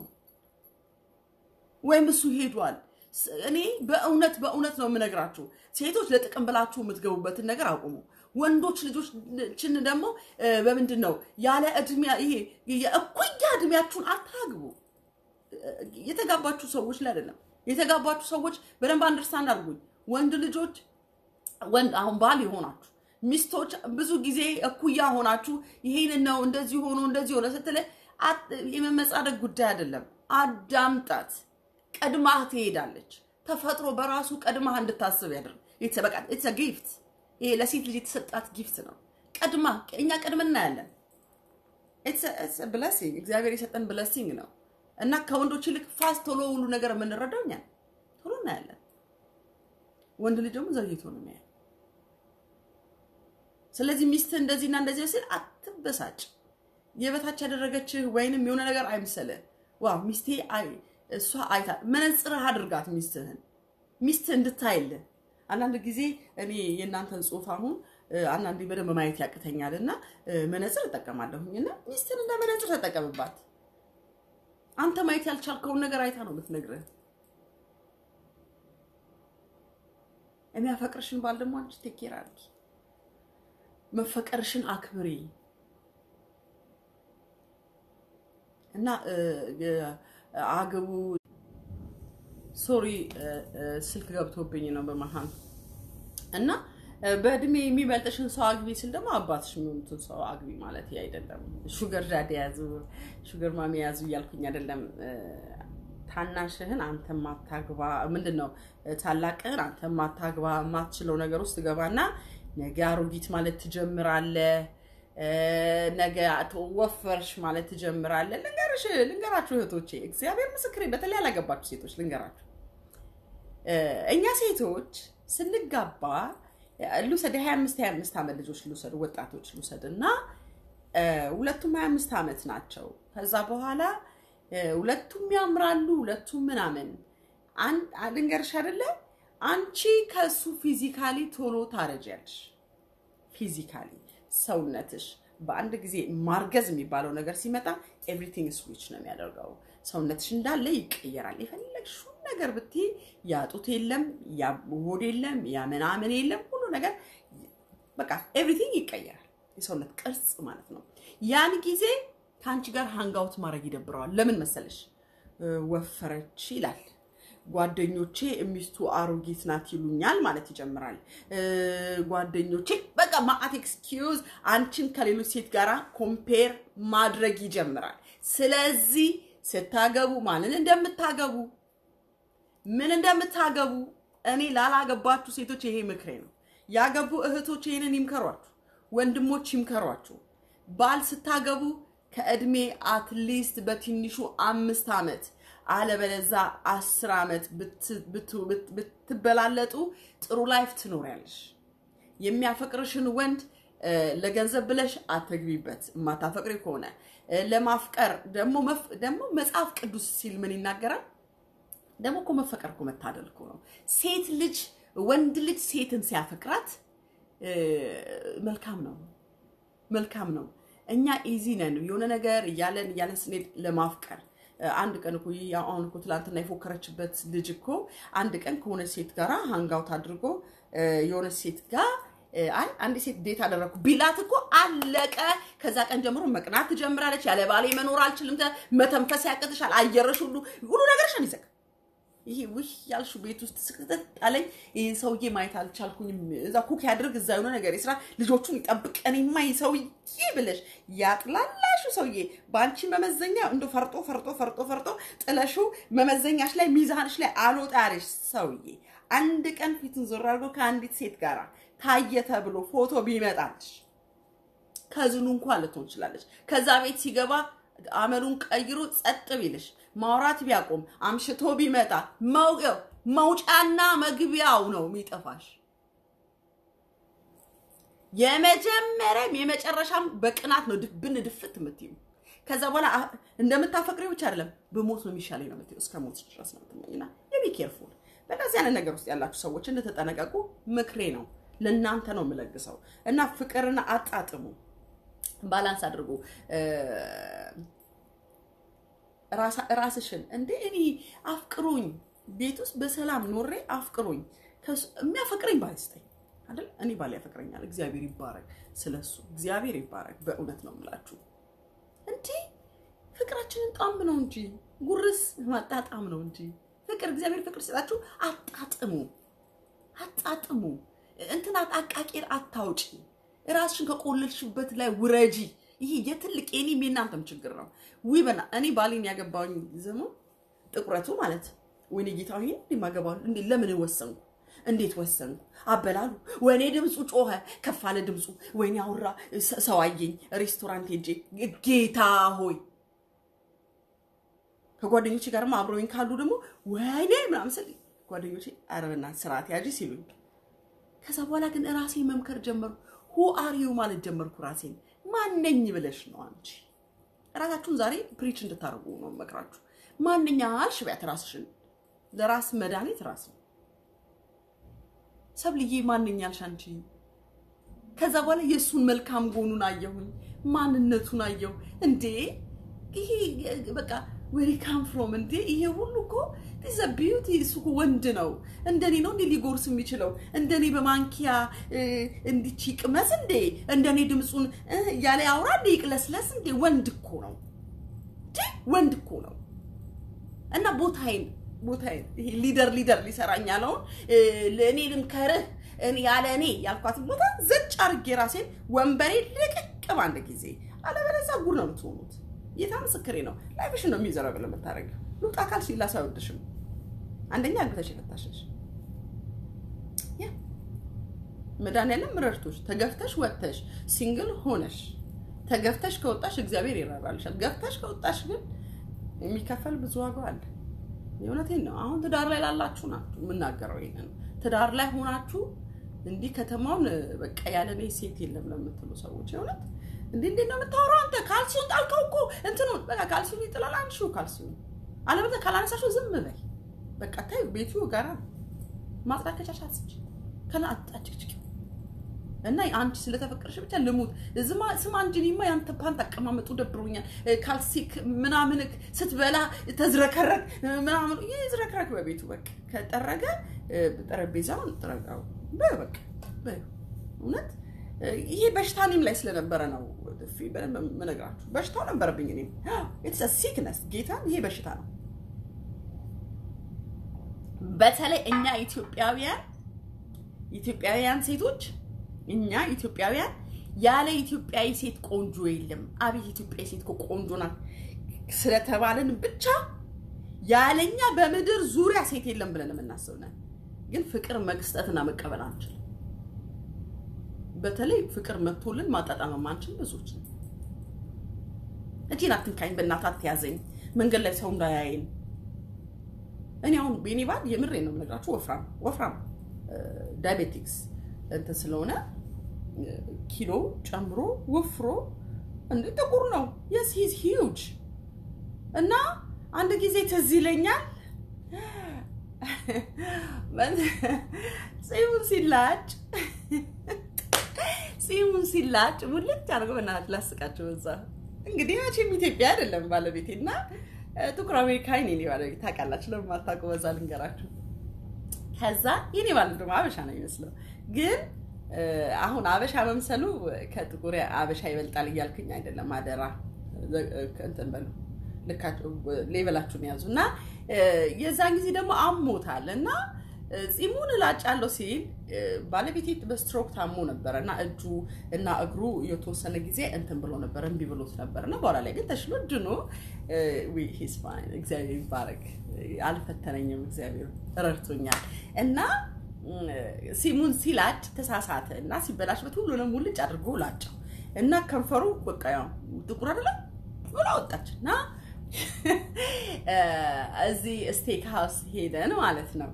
ወይም እሱ ሄዷል እኔ በእውነት በእውነት ነው የምነግራችሁ ሴቶች ለጥቅም ብላችሁ የምትገቡበትን ነገር አቁሙ ወንዶች ልጆችን ደግሞ በመንድነው ያለ እድሜ ይሄ የእኩያ እድሜያችሁን አታግቡ የተጋባችሁ ሰዎች ላይ አይደለም የተጋባችሁ ሰዎች በደንብ አንደርስታንድ አድርጉኝ ወንድ ልጆች ወንድ አሁን ባል ይሆናችሁ ሚስቶች ብዙ ጊዜ እኩያ ሆናችሁ ይሄን ነው እንደዚህ ሆኖ እንደዚህ ሆነ ስትለ የመመጻደቅ ጉዳይ አይደለም አዳምጣት ቀድማህ ትሄዳለች ተፈጥሮ በራሱ ቀድማህ እንድታስብ ያደርግ የተበቃ it's a gift ይሄ ለሴት ልጅ የተሰጣት ጊፍት ነው ቀድማ እኛ ቀድመና ያለን it's a, it's a blessing እግዚአብሔር የሰጠን blessing ነው እና ከወንዶች ይልቅ ፋስት ቶሎ ሁሉ ነገር የምንረዳውኛ ቶሎ ነው ያለን ወንድ ልጅ ደግሞ ዘግይቶ ነው የሚያየው ስለዚህ ሚስት እንደዚህና እንደዚህ ሲል አትበሳጭ የበታች ያደረገችህ ወይንም የሆነ ነገር አይምሰለ ዋው ሚስቴ አይ እሷ አይታ መነጽር አድርጋት ሚስትህን ሚስት እንድታይልህ አንዳንድ ጊዜ እኔ የናንተን ጽሁፍ አሁን አንዳንዴ በደንብ ማየት ያቅተኛልና መነጽር ተጠቀማለሁኝና ሚስትን እንደ መነጽር ተጠቀምባት አንተ ማየት ያልቻልከው ነገር አይታ ነው የምትነግርህ እኔ አፈቅርሽን ባል ደግሞ አንቺ ተከራሪ መፈቀርሽን አክብሪ እና አገቡ ሶሪ ስልክ ገብቶብኝ ነው በመሃን እና በእድሜ የሚበልጥሽን ሰው አግቢ ሲል ደግሞ አባትሽ ምንቱን ሰው አግቢ ማለት አይደለም ሹገር ዳዲ ያዙ ሹገር ማሚ ያዙ ይልኩኝ አይደለም ታናሽህን አንተ ማታግባ ምንድነው ታላቅህን አንተ ማታግባ ማትችለው ነገር ውስጥ ገባና ነገ አሮጊት ማለት ትጀምራለህ ነገ አትወፈርሽ ማለት ትጀምራለህ ልንገርሽ ልንገራችሁ እህቶቼ እግዚአብሔር ምስክሬ በተለይ ያላገባችሁ ሴቶች ልንገራችሁ እኛ ሴቶች ስንጋባ ሉሰድ ሃያ አምስት ሃያ አምስት ዓመት ልጆች ሉሰድ ወጣቶች ሉሰድና ሁለቱም ሃያ አምስት ዓመት ናቸው ከዛ በኋላ ሁለቱም ያምራሉ ሁለቱም ምናምን አንድ ልንገርሽ አይደለ አንቺ ከሱ ፊዚካሊ ቶሎ ታረጃለሽ ፊዚካሊ ሰውነትሽ በአንድ ጊዜ ማርገዝ የሚባለው ነገር ሲመጣ ኤቭሪቲንግ ስዊች ነው የሚያደርገው ሰውነትሽ እንዳለ ይቀየራል የፈለግሽው ነገር ብትይ ያጡት የለም ያ ሆድ የለም ያ ምናምን የለም ሁሉ ነገር በቃ ኤቭሪቲንግ ይቀየራል የሰውነት ቅርጽ ማለት ነው ያን ጊዜ ካንቺ ጋር ሃንጋውት ማድረግ ይደብረዋል ለምን መሰለሽ ወፈረች ይላል ጓደኞቼ ሚስቱ አሮጊት ናት ይሉኛል ማለት ይጀምራል ጓደኞቼ በቃ ማአት ኤክስኪውዝ አንቺን ከሌሎች ሴት ጋራ ኮምፔር ማድረግ ይጀምራል ስለዚህ ስታገቡ ማንን እንደምታገቡ ምን እንደምታገቡ እኔ ላላገባችሁ ሴቶች ይሄ ምክሬ ነው ያገቡ እህቶች ይሄንን ይምከሯችሁ ወንድሞች ይምከሯችሁ ባል ስታገቡ ከእድሜ አትሊስት በትንሹ አምስት ዓመት አለበለዛ አስር ዓመት ብትበላለጡ ጥሩ ላይፍ ትኖሪያለሽ የሚያፈቅርሽን ወንድ ለገንዘብ ብለሽ አትግቢበት ማታፈቅሪ ከሆነ ለማፍቀር ደሞ ደሞ መጽሐፍ ቅዱስ ሲል ምን ይናገራል ደሞ እኮ መፈቀር እኮ መታደል እኮ ነው ሴት ልጅ ወንድ ልጅ ሴትን ሲያፈቅራት መልካም ነው መልካም ነው እኛ ኢዚ ነን የሆነ ነገር ያለን ያለን ስኔት ለማፍቀር አንድ ቀን እኮ ያው እኮ ትላንትና የፎከረችበት ልጅ እኮ አንድ ቀን ከሆነ ሴት ጋራ ሃንጋውት አድርጎ የሆነ ሴት ጋር አይ አንድ ሴት ዴት አደረኩ ቢላት እኮ አለቀ ከዛ ቀን ጀምሮ መቅናት ትጀምራለች ያለ ባሌ መኖር አልችልም መተንፈስ ያቀጥሻል አየረሽ ሁሉ ሁሉ ነገርሽን ይዘጋ ይሄ ውይ ያልሹ ቤት ውስጥ ስቅጥጥ አለኝ ይሄን ሰውዬ ማየት አልቻልኩኝም እዛ ኩክ ያድርግ እዛ የሆነ ነገር ይስራ ልጆቹን ይጠብቀኝማ ይሄ ሰውዬ ብለሽ ያጥላላሹ ሰውዬ ባንቺ መመዘኛ እንዶ ፈርጦ ፈርጦ ፈርጦ ፈርጦ ጥለሹ መመዘኛሽ ላይ ሚዛንሽ ላይ አልወጣልሽ ሰውዬ አንድ ቀን ፊቱን ዞር አድርጎ ከአንዲት ሴት ጋራ ታየ ተብሎ ፎቶ ቢመጣልሽ ከዝኑ እንኳን ልትሆን ይችላልሽ ከዛ ቤት ሲገባ አመሉን ቀይሮ ጸጥ ቢልሽ ማውራት ቢያቆም አምሽቶ ቢመጣ ማውቀው ማውጫና መግቢያው ነው የሚጠፋሽ የመጀመሪያም የመጨረሻም በቅናት ነው ድብን ድፍት የምትይው ከዛ በኋላ እንደምታፈቅሪው ብቻ አይደለም በሞት ነው የሚሻለኝ ነው የምትይው እስከ ሞት ድረስ ነው የምትመኝና ቢ ኬርፉል በእነዚህ አይነት ነገር ውስጥ ያላችሁ ሰዎች እንደተጠነቀቁ ምክሬ ነው ለእናንተ ነው የምለግሰው እና ፍቅርና አጣጥሙ ባላንስ አድርጉ ራስ ራስሽን እንዴ እኔ አፍቅሩኝ ቤት ውስጥ በሰላም ኖሬ አፍቅሩኝ የሚያፈቅረኝ ባይስተኝ አይደል እኔ ባል ያፈቅረኛል እግዚአብሔር ይባረክ ስለሱ እግዚአብሔር ይባረክ በእውነት ነው የምላችሁ እንዴ ፍቅራችንን ጣም ነው እንጂ ጉርስ ማጣጣም ነው እንጂ ፍቅር እግዚአብሔር ፍቅር ሲጣችሁ አጣጥሙ አጣጥሙ እንትና አቃቂር አታውጪ ራስሽን ከቆለልሽበት ላይ ውረጂ ይሄ የትልቅ የኔ የናንተም ችግር ነው ወይበና እኔ ባሊን ያገባውኝ ዘመን ጥቁረቱ ማለት ወይኔ ጌታው ይሄን እንደማገባው እንዴ ለምን ወሰንኩ እንዴት ወሰንኩ አበላሉ ወኔ ድምጹ ጮኸ ከፋለ ድምጹ ወይኔ አውራ ሰዋየኝ ሬስቶራንት ሄጄ ጌታ ሆይ ከጓደኞቼ ጋርም አብሮኝ ካሉ ደግሞ ወይኔ ምናምን ስል ጓደኞቼ አረና ስርዓት ያጂ ሲሉኝ ከዛ በኋላ ግን ራሴ መምከር ጀመርኩ who are you ማለት ጀመርኩ ራሴን ማንነኝ ብለሽ ነው አንቺ ራሳችሁን ዛሬ ፕሪች እንድታረጉ ነው መከራችሁ ማንኛልሽ ቢያት ራስሽን ለራስ መድኃኒት ራስ ነው ሰብልዬ ማንኛልሽ አንቺ ከዛ በኋላ የሱን መልካም ጎኑን አየሁኝ ማንነቱን አየሁ እንዴ ይሄ በቃ where he come from እንዴ ይሄ ሁሉ እኮ this a beauty ሱቁ ወንድ ነው እንደኔ ነው እንዴ ሊጎርስ የሚችለው እንደኔ በማንኪያ እንዲች ይቅመስ እንዴ እንደኔ ድምጹን ያለ ያውራ እንዴ ይቅለስለስ እንዴ ወንድ እኮ ነው እንዴ ወንድ እኮ ነው እና ቦታዬን ቦታዬን ይሄ ሊደር ሊደር ሊሰራኛለው ለኔ ልምከርህ እኔ ያለ እኔ ያልኳት ቦታ ዘጭ አርጌ ራሴን ወንበሬ ልቅቅ ባንደ ጊዜ አለበለዛ ጉር ነው የምትሆኑት የታ መስከሬ ነው ላይፍሽ ነው የሚዘረበለ መታረግ ሉጣ ካልሽ ላሳውድሽም አንደኛ አግተሽ ፈታሽሽ ያ መዳንያለም ምረርቶሽ ተገፍተሽ ወጥተሽ ሲንግል ሆነሽ ተገፍተሽ ከወጣሽ እግዚአብሔር ይራራልሻል ገፍተሽ ከወጣሽ ግን የሚከፈል ብዙ ዋጋ አለ የእውነቴን ነው አሁን ትዳር ላይ ላላችሁ ናችሁ ምናገረው ይሄን ትዳር ላይ ሆናችሁ እንዲ ከተማውን በቃ ያለኔ ሴት የለም ለምትሉ ሰዎች የእውነት እንዴ እንዴ ነው የምታወራው አንተ ካልሲውን ጣልከው እኮ እንትኑ በቃ ካልሲውን ይጥላል አንቺ ካልሲውን አለበለዚያ ካላነሳሽው ዝም በይ በቃ ታይ ቤቱ ጋራ ማጥራት ከቻቻስች ከና አጣጭጭ እና አንቺ ስለተፈቀረሽ ብቻ ልሙት ዝማ ስማ አንጂኒማ ያንተ ፓንት አቀማመጡ ደብሮኛል ካልሲክ ምናምንክ ስትበላ ተዝረከረክ ምናምን ይዝረከረክ በቤቱ በቃ ከጠረገ ጠረጴዛውን ጥረጋው በበቃ በእውነት ይሄ በሽታኒም ላይ ስለነበረ ነው ደፊ በመነግራችሁ በሽታው ነበርብኝ እኔ it's a sickness ጌታን ይሄ በሽታ ነው በተለይ እኛ ኢትዮጵያውያን ኢትዮጵያውያን ሴቶች እኛ ኢትዮጵያውያን ያለ ኢትዮጵያዊ ሴት ቆንጆ የለም አብይ ኢትዮጵያዊ ሴት ቆንጆ ናት ስለተባለን ብቻ ያለኛ በመድር ዙሪያ ሴት የለም ብለን እናስብናል ግን ፍቅር መግስጠትና መቀበል አንችል በተለይ ፍቅር መጥቶልን ማጣጣም ማንችል ብዙዎች እጂና አትንካኝ በእናታት ያዘኝ መንገድ ላይ ሰው እንዳያየኝ እኔ አሁን ቤኒባል የምሬ ነው የምነግራችሁ ወፍራም ወፍራም ዳያቤቲክስ እንት ስለሆነ ኪሎ ጨምሮ ወፍሮ እንዴ ጥቁር ነው yes he's huge እና አንድ ጊዜ ትዝ ይለኛል ሲሙን ሲላጭ ሲሙን ሲላጭ ሙልጭ አድርጎ በእናት ላስቃቸው እዛ እንግዲህ መቼም ኢትዮጵያ አይደለም ባለቤቴና ጥቁር አሜሪካዊ ነኝ ማለት ታውቃላችሁ ለማታውቁ በዛ ልንገራችሁ ከዛ የኔ ባል ደግሞ አበሻ ነው የሚመስለው ግን አሁን አበሻ መምሰሉ ከጥቁር አበሻ ይበልጣል ይያልኩኝ አይደለም አደራ እንትን በሉ ለካችሁ ሌቨላችሁን ያዙና የዛን ጊዜ ደግሞ አሞታልና ጺሙን ላጫለው ሲል ባለቤቴ በስትሮክ ታሞ ነበርና እጁ እና እግሩ የተወሰነ ጊዜ እንትን ብሎ ነበር እንቢ ብሎት ነበርና በኋላ ላይ ግን ተሽሎ ድኖ ዊ ሂስ ፋይን እግዚአብሔር ይባረክ አልፈተነኝም እግዚአብሔር ረድቶኛል እና ሲሙን ሲላጭ ተሳሳተ እና ሲበላሽበት ሁሉንም ሙልጭ አድርጎ ላጫው እና ከንፈሩ በቃ ያው ጥቁር አይደለም ብሎ ወጣችና እዚህ ስቴክ ሃውስ ሄደን ማለት ነው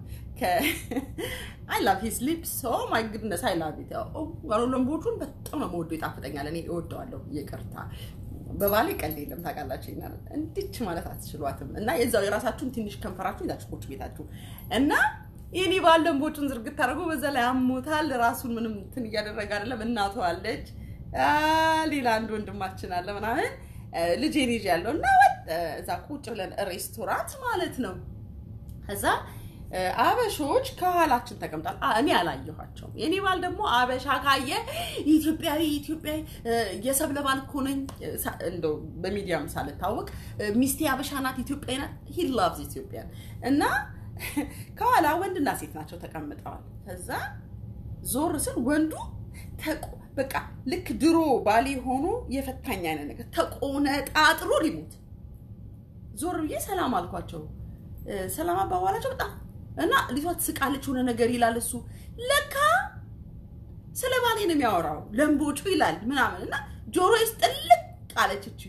I love his lips so my goodness I love it oh ወሮለም ቦቱን በጣም ነው ወዶ ይጣፍጠኛል እኔ እወደዋለሁ ይቅርታ በባሌ ቀልድ የለም ታውቃላችሁ እና እንዲች ማለት አትችሏትም እና የዛው የራሳችሁን ትንሽ ከንፈራችሁ ይዛችሁ ቁጭ ቤታችሁ እና የኔ ባለም ቦቱን ዝርግት ታርጎ በዛ ላይ አሞታል ራሱን ምንም እንትን እያደረገ አይደለም እናቱ አለች ሌላ አንድ ወንድማችን አለ ምናምን ልጄ ልጅ ያለውና እዛ ቁጭ ብለን ሬስቶራንት ማለት ነው ከዛ አበሾች ከኋላችን ተቀምጣል እኔ አላየኋቸው የኔ ባል ደግሞ አበሻ ካየ ኢትዮጵያዊ ኢትዮጵያዊ የሰብለባል ኮነኝ እንደው በሚዲያም ሳልታወቅ ሚስቴ አበሻ ናት ኢትዮጵያዊ ናት he loves Ethiopian እና ከኋላ ወንድና ሴት ናቸው ተቀምጠዋል ከዛ ዞር ስል ወንዱ በቃ ልክ ድሮ ባሊ ሆኖ የፈታኛ አይነት ነገር ተቆነጣጥሮ ሊሞት ዞር ብዬ ሰላም አልኳቸው ሰላም አባባላቸው በጣም እና ሊቷት ስቃለች ሆነ ነገር ይላል እሱ ለካ ስለባሌ ነው የሚያወራው ለምቦጩ ይላል ምናምን እና ጆሮዬስ ጥልቅ አለች እቺ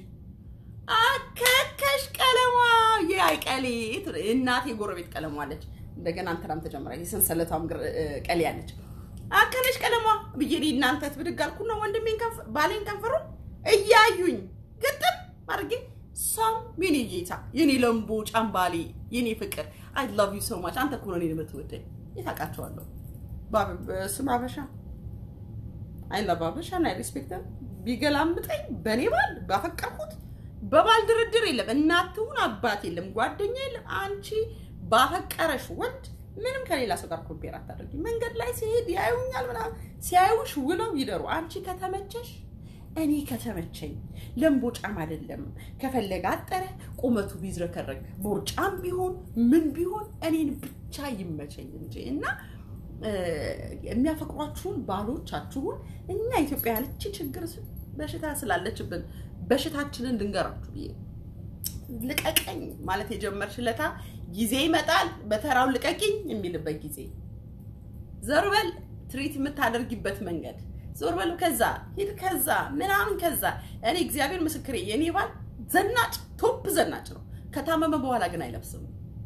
አከከሽ ቀለማ ያይቀሊ እናቴ ጎረቤት ቀለማ አለች እንደገና አንተራም ተጀመረ የሰንሰለታም ቀሊ ያለች አከነሽ ቀለማ ብዬ እናንተ ትብድጋልኩና ወንድሜን ከፍ ባሌን ከንፈሩ እያዩኝ ግጥም አርጌ ሰም ሚኒ ጌታ የኔ ለምቦ ጫምባሊ የኔ ፍቅር I love you so much አንተ እኮ ነው የምትወደኝ ይታቃቸዋለሁ በስማ አበሻ I love አበሻ እና I respect them ቢገላምጠኝ በኔ ባል ባፈቀርኩት በባል ድርድር የለም እናቱን አባት የለም ጓደኛ የለም አንቺ ባፈቀረሽ ወንድ ምንም ከሌላ ሰው ጋር ኮምፔር አታደርጊ መንገድ ላይ ሲሄድ ያዩኛል ምናምን ሲያዩሽ ውለው ይደሩ አንቺ ከተመቸሽ እኔ ከተመቸኝ ለምቦጫም አይደለም ከፈለጋ አጠረ ቁመቱ ቢዝረከረክ ቦርጫም ቢሆን ምን ቢሆን እኔን ብቻ ይመቸኝ እንጂ እና የሚያፈቅሯችሁን ባሎቻችሁን እኛ ኢትዮጵያውያን እቺ ችግር በሽታ ስላለችብን በሽታችንን ድንገራችሁ ብዬ ልቀቀኝ ማለት የጀመርሽለታ ጊዜ ይመጣል በተራው ልቀቂኝ የሚልበት ጊዜ ዘርበል ትሪት የምታደርጊበት መንገድ ዞርበሉ ከዛ ሂድ ከዛ ምናምን ከዛ እኔ እግዚአብሔር ምስክሬ የኔ ባል ዘናጭ ቶፕ ዘናጭ ነው ከታመመ በኋላ ግን አይለብስም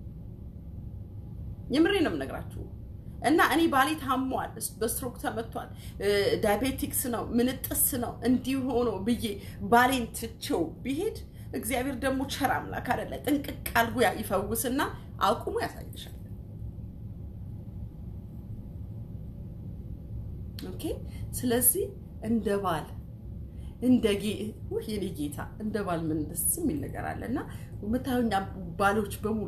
የምሬ ነው የምነግራችሁ እና እኔ ባሌ ታሟል በስትሮክ ተመቷል ዳያቤቲክስ ነው ምንጥስ ነው እንዲህ ሆኖ ብዬ ባሌን ትቼው ቢሄድ እግዚአብሔር ደግሞ ቸር አምላክ አይደለ ጥንቅቅ አልጎ ይፈውስና አቁሙ ያሳይሻል ኦኬ ስለዚህ እንደ ባል እንደ ወይ የኔ ጌታ እንደ ባል ምን ደስ የሚል ነገር አለና መታወኛ ባሎች በሙሉ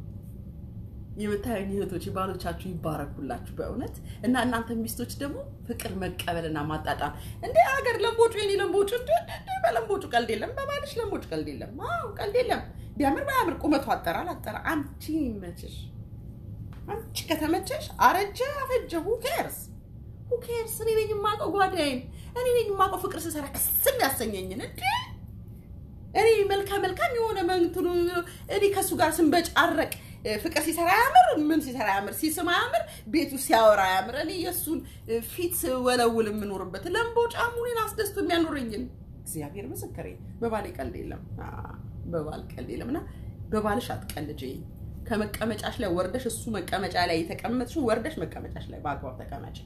የመታወኛ እህቶች ባሎቻችሁ ይባረኩላችሁ በእውነት እና እናንተ ሚስቶች ደግሞ ፍቅር መቀበልና ማጣጣም እንደ ሀገር ለምቦጩ የኔ ለምቦጩ እንደ በለምቦጩ ቀልድ የለም በባልሽ ለምቦጩ ቀልድ የለም አው ቀልድ የለም ቢያምር ባያምር ቁመቱ አጠራል አጠራ አንቺ መችሽ አንቺ ከተመቸሽ አረጀ አፈጀ who cares who cares እኔ ነኝ የማውቀው ጓደኛዬ እኔ ነኝ የማውቀው ፍቅር ሲሰራ ከስም ያሰኘኝ እንዴ እኔ መልካም መልካም የሆነ መንትኑ እኔ ከሱ ጋር ስንበጫረቅ ፍቅር ሲሰራ ያምር ምን ሲሰራ ያምር ሲስማ ያምር ቤቱ ሲያወራ ያምር እኔ የሱን ፊት ወለውል ምንኖርበት ለምቦጫሙን አስደስቶ የሚያኖረኝ እግዚአብሔር ምስክሬ በባል ቀልድ የለም በባል ቀልድ የለምና በባልሽ አትቀልጂ ከመቀመጫሽ ላይ ወርደሽ እሱ መቀመጫ ላይ የተቀመጥሽ ወርደሽ መቀመጫሽ ላይ ባግባብ ተቀመጪ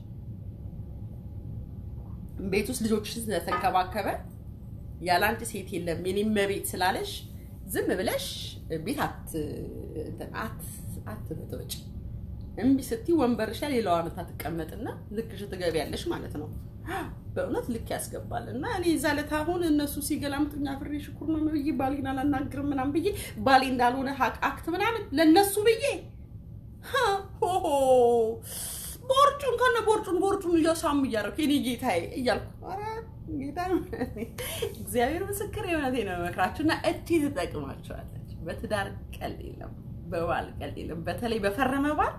ቤቱስ ልጆችሽ ተንከባከበ ያላንቺ ሴት የለም የኔም መቤት ስላለሽ ዝም ብለሽ ቤት አት አት አትበጥብጭ እምቢ ስትይ ወንበርሽ ላይ ሌላው አመት ተቀመጥና ልክሽ ትገቢያለሽ ማለት ነው በእውነት ልክ ያስገባል እና እኔ ዛለት አሁን እነሱ ሲገላምጡኛ ፍሬ ሽኩር ነው ብዬ ባሌን አላናግርም ምናምን ብዬ ባሌ እንዳልሆነ ሀቅ አክት ምናምን ለነሱ ብዬ ሀ ሆ ቦርጩን ከነ ቦርጩን ቦርጩን እያሳም እያደረኩ የኔ ጌታዬ እያልኩ ኧረ ጌታ እግዚአብሔር ምስክር የሆነቴ ነው መክራችሁና እቺ ተጠቅማችኋለች በትዳር ቀልድ የለም በባል ቀልድ የለም በተለይ በፈረመ ባል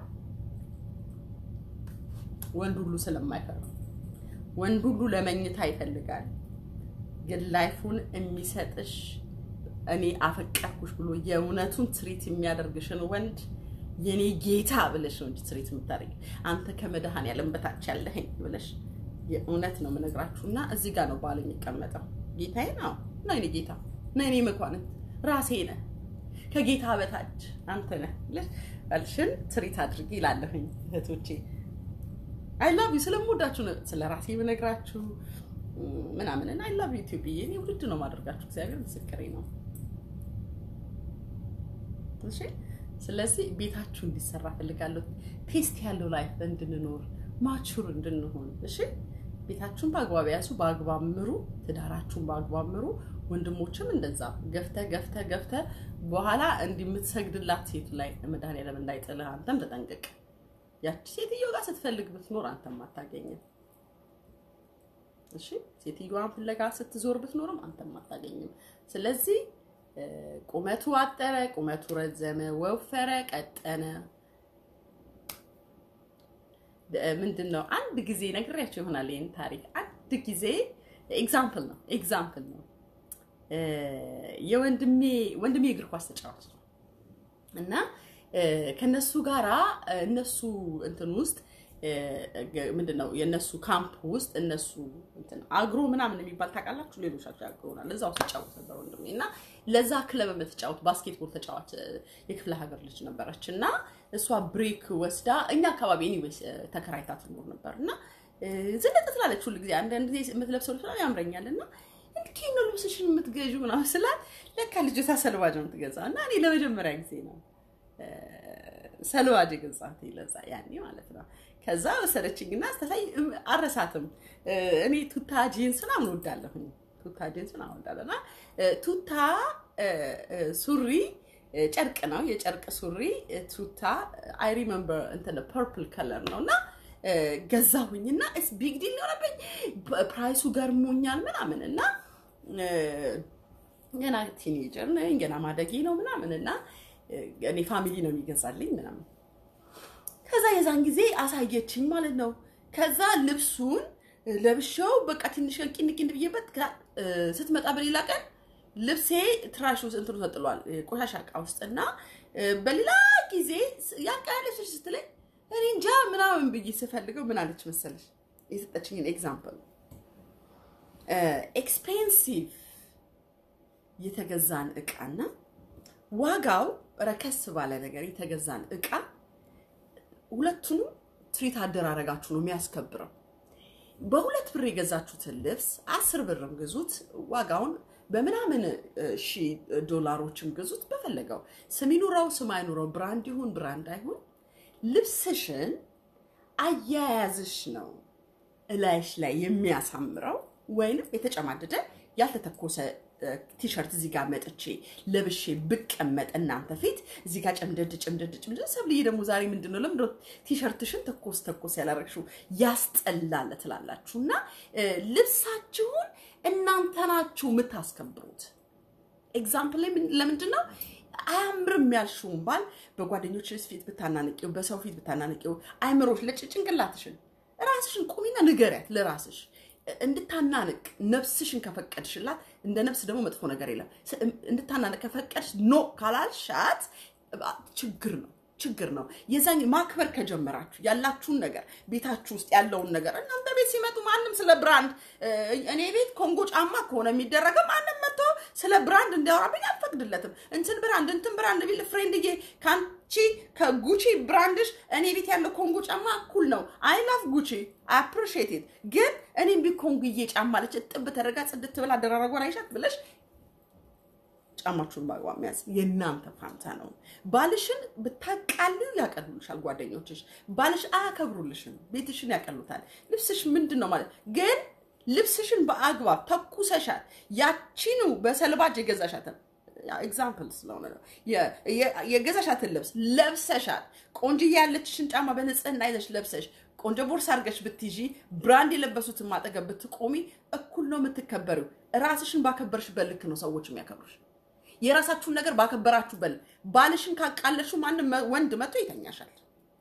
ወንድ ሁሉ ስለማይፈርም ወንድ ሁሉ ለመኝታ ይፈልጋል ግን ላይፉን የሚሰጥሽ እኔ አፈቀርኩሽ ብሎ የእውነቱን ትሪት የሚያደርግሽን ወንድ የኔ ጌታ ብለሽ ነው እንጂ ትሪት የምታደርጊ አንተ ከመድሃን ያለም በታች ያለህኝ ብለሽ የእውነት ነው ምነግራችሁና እዚህ ጋር ነው ባል የሚቀመጠው ጌታዬ ነው ነው የኔ ጌታ ነው የኔ መኳንንት ራሴ ነህ ከጌታ በታች አንተ ነህ ብለሽ ባልሽን ትሪት አድርጊ ይላለሁኝ እህቶቼ I love you ስለምወዳችሁ ነው ስለራሴ ምነግራችሁ ምናምን እና I love you ኢትዮጵያ እኔ ውድ ነው ማድረጋችሁ እግዚአብሔር ምስክሬ ነው እሺ ስለዚህ ቤታችሁ እንዲሰራ ፈልጋለሁ ቴስት ያለው ላይፍ እንድንኖር ማቹር እንድንሆን እሺ ቤታችሁን በአግባብ ያሱ በአግባብ ምሩ ትዳራችሁን በአግባብ ምሩ ወንድሞችም እንደዛ ገፍተ ገፍተ ገፍተ በኋላ እንዲምትሰግድላት ሴት ላይ መድኃኒዓለም እንዳይጥልህ አንተም ተጠንቀቅ ያቺ ሴትዮ ጋር ስትፈልግ ብትኖር አንተም አታገኝም እሺ ሴትዮዋን ፍለጋ ስትዞር ብትኖርም አንተም አታገኝም ስለዚህ ቁመቱ አጠረ ቁመቱ ረዘመ ወፈረ ቀጠነ ምንድነው አንድ ጊዜ ነግሬያችሁ ይሆናል ይሄን ታሪክ አንድ ጊዜ ኤግዛምፕል ነው ኤግዛምፕል ነው የወንድሜ ወንድሜ እግር ኳስ ተጫዋች ነው እና ከነሱ ጋራ እነሱ እንትን ውስጥ ምንድነው የነሱ ካምፕ ውስጥ እነሱ እንትን አግሮ ምናምን የሚባል ታውቃላችሁ ሌሎቻችሁ ያግሮናል ለዛው ተጫወተ ነበር ወንድሜና ለዛ ክለብ መተጫወት ባስኬትቦል ተጫዋች የክፍለ ሀገር ልጅ ነበረችና እሷ ብሬክ ወስዳ እኛ አካባቢ ኤኒዌይስ ተከራይታ ትኖር ነበርና ዝንጥ ትላለች ሁሉ ጊዜ አንድ አንድ ጊዜ የምትለብሰው ልብስ ያምረኛልና እንዴ ነው ልብስሽን የምትገዢው ምናምን ስላት ለካ ልጅቷ ሰልዋጅ ነው የምትገዛውና እኔ ለመጀመሪያ ጊዜ ነው ሰልዋጅ ገዛት ይለዛ ያኔ ማለት ነው ከዛ ወሰደችኝና አስተሳይ አረሳትም እኔ ቱታ ጂንስ ምናምን ወዳለሁ ቱታ ጂንስ ምናምን ወዳለና ቱታ ሱሪ ጨርቅ ነው የጨርቅ ሱሪ ቱታ አይ ሪሜምበር እንትን ፐርፕል ከለር ነውና ገዛሁኝና እስ ቢግ ዲል ሆነብኝ ፕራይሱ ገርሞኛል ምናምንና ገና ቲኔጀር ነኝ ገና ማደጊ ነው ምናምንና እኔ ፋሚሊ ነው የሚገዛልኝ ምናምን ከዛ የዛን ጊዜ አሳየችኝ ማለት ነው ከዛ ልብሱን ለብሼው በቃ ትንሽ ቅን ቅን ብዬበት ስትመጣ በሌላ ቀን ልብሴ ትራሽ ውስጥ እንትኑ ተጥሏል ቆሻሻ ዕቃ ውስጥና በሌላ ጊዜ ያቃለሽ ስትለኝ እኔ እንጃ ምናምን ብዬ ስፈልገው ምን አለች መሰለሽ የሰጠችኝ ኤግዛምፕል ኤክስፔንሲቭ የተገዛን ዕቃና ዋጋው ረከስ ባለ ነገር የተገዛን ዕቃ ሁለቱንም ትሪት አደራረጋችሁ ነው የሚያስከብረው በሁለት ብር የገዛችሁትን ልብስ አስር ብርም ገዙት ዋጋውን በመናምን ሺ ዶላሮችም ገዙት በፈለገው ስሚኑራው ስማይኑራው ብራንድ ይሁን ብራንድ አይሁን ልብስሽን አያያዝሽ ነው እላይሽ ላይ የሚያሳምረው ወይንም የተጨማደደ ያልተተኮሰ ቲሸርት እዚህ ጋር መጥቼ ለብሼ ብቀመጥ እናንተ ፊት እዚህ ጋር ጨምደድ ጨምደድ ጨምደድ ሰብልዬ ደግሞ ዛሬ ምንድነው ለምን ቲሸርትሽን ተኮስ ተኮስ ያላረግሽው ያስጠላል ትላላችሁና ልብሳችሁን እናንተ ናችሁ የምታስከብሩት ኤግዛምፕል ለምንድነው አያምርም ያልሽውን ባል በጓደኞችሽ ፊት ብታናንቂው በሰው ፊት ብታናንቂው አይምሮሽ ለጭንቅላትሽን ራስሽን ቁሚና ንገሪያት ለራስሽ እንድታናንቅ ነፍስሽን ከፈቀድሽላት እንደ ነፍስ ደግሞ መጥፎ ነገር የለም እንድታናንቅ ከፈቀድሽ ኖ ካላልሻት ችግር ነው ችግር ነው የዛኝ ማክበር ከጀመራችሁ ያላችሁን ነገር ቤታችሁ ውስጥ ያለውን ነገር እናንተ ቤት ሲመጡ ማንንም ስለ ብራንድ እኔ ቤት ኮንጎ ጫማ ከሆነ የሚደረገው ማንንም መጥቶ ስለ ብራንድ እንዲያወራብኝ አልፈቅድለትም እንትን ብራንድ እንትን ብራንድ ቢል ፍሬንድዬ ካንቺ ከጉቺ ብራንድሽ እኔ ቤት ያለው ኮንጎ ጫማ እኩል ነው አይ ላቭ ጉቺ አይ አፕሪሺየት ኢት ግን እኔም ቢኮንጎዬ ጫማ ለች ጥብ ተደረጋ ጽድት ብላ አደራረጓን አይሻት ብለሽ ጫማችሁን ባግባብ መያዝ የናንተ ፋንታ ነው ባልሽን ብታቃልዩ ያቀሉልሻል ጓደኞችሽ ባልሽ አያከብሩልሽም ቤትሽን ያቀሉታል ልብስሽ ምንድነው ማለት ግን ልብስሽን በአግባብ ተኩሰሻል ያቺኑ በሰልባጅ የገዛሻትን ኤግዛምፕል ስለሆነ ነው የገዛሻትን ልብስ ለብሰሻል ቆንጆ ያለችሽን ጫማ በንጽህና ይዘሽ ለብሰሽ ቆንጆ ቦርሳ አርገሽ ብትይጂ ብራንድ የለበሱት ማጠገብ ብትቆሚ እኩል ነው የምትከበሪው ራስሽን ባከበርሽ በልክ ነው ሰዎች የሚያከብሩሽ የራሳችሁን ነገር ባከበራችሁ በል ባልሽን ካቃለልሽ ማንም ወንድ መጥቶ ይተኛሻል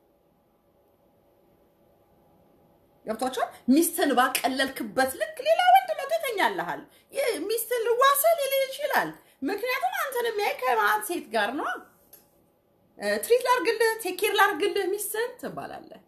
ያብታቻል ሚስትን ባቀለልክበት ልክ ሌላ ወንድ መጥቶ ይተኛልሃል ሚስትን ልዋሰ ሊል ይችላል ምክንያቱም አንተን የሚያይ ከማት ሴት ጋር ነው ትሪት ላርግልህ ቴኬር ላርግልህ ሚስትን ትባላለህ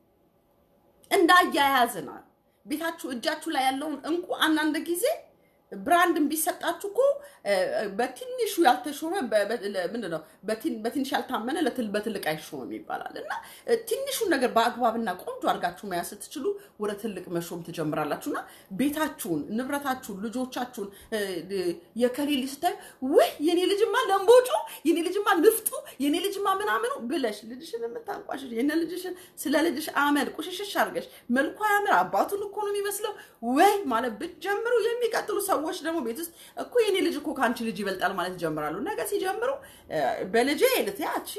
እንዳያያዝና ቤታችሁ እጃችሁ ላይ ያለውን እንቁ አንዳንድ ጊዜ ብራንድን ቢሰጣችሁኮ በትንሹ ያልተሾመ ምንድነው በትን በትንሽ ያልታመነ ለትል በትልቅ አይሾም ይባላልና ትንሹ ነገር በአግባብና ቆንጆ አርጋችሁ መያዝ ስትችሉ ወደ ትልቅ መሾም ትጀምራላችሁና ቤታችሁን ንብረታችሁን ልጆቻችሁን የከሊል ስታይ ወይ የኔ ልጅማ ለምቦጩ የኔ ልጅማ ንፍጡ የኔ ልጅማ ምናምኑ ብለሽ ልጅሽን የምታንቋሽሽ የኔ ልጅሽን ስለ ልጅሽ አመል ቁሽሽሽ አርገሽ መልኳ ያምር አባቱን እኮ ነው የሚመስለው ወይ ማለት ብትጀምሩ የሚቀጥሉ ሰዎች ደግሞ ቤት ውስጥ እኮ የኔ ልጅ እኮ ካንቺ ልጅ ይበልጣል ማለት ጀምራሉ ነገ ሲጀምሩ በልጄ ልትያቺ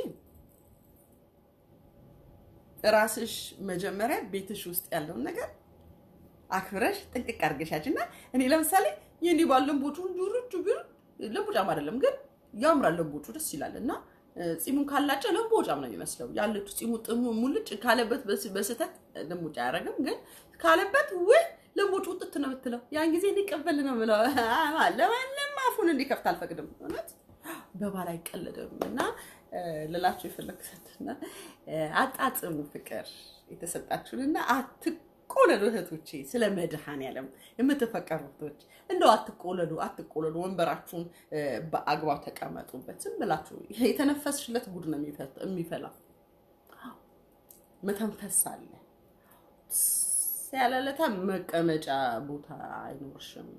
ራስሽ መጀመሪያ ቤትሽ ውስጥ ያለው ነገር አክብረሽ ጥንቅቅ አርገሻችና እኔ ለምሳሌ የኔ ባለም ቦቹ ጁሩቹ ግን ለቦጫም አይደለም ግን ያምራል ለቦቹ ደስ ይላልና ጺሙን ካላጨ ለቦጫም ነው የሚመስለው ያለችው ጺሙ ጥሙ ሙልጭ ካለበት በስተት ለቦጫ ያረጋም ግን ካለበት ወይ ለቦጩ ጥጥ ነው የምትለው ያን ጊዜ ሊቀበል ነው ብለው ለማንም አፉን እንዲከፍት አልፈቅድም ማለት በባላ ይቀለደምና ለላችሁ ይፈልክሰትና አጣጥሙ ፍቅር የተሰጣችሁና አትቆለዱ እህቶቼ ስለ መድሃን ያለም የምትፈቀሩቶች እንደው አትቆለዱ አትቆለዱ ወንበራችሁን በአግባብ ተቀመጡበት ዝም ብላችሁ የተነፈስሽለት ጉድ ነው የሚፈላ መተንፈስ አለ ያለለታ መቀመጫ ቦታ አይኖርሽም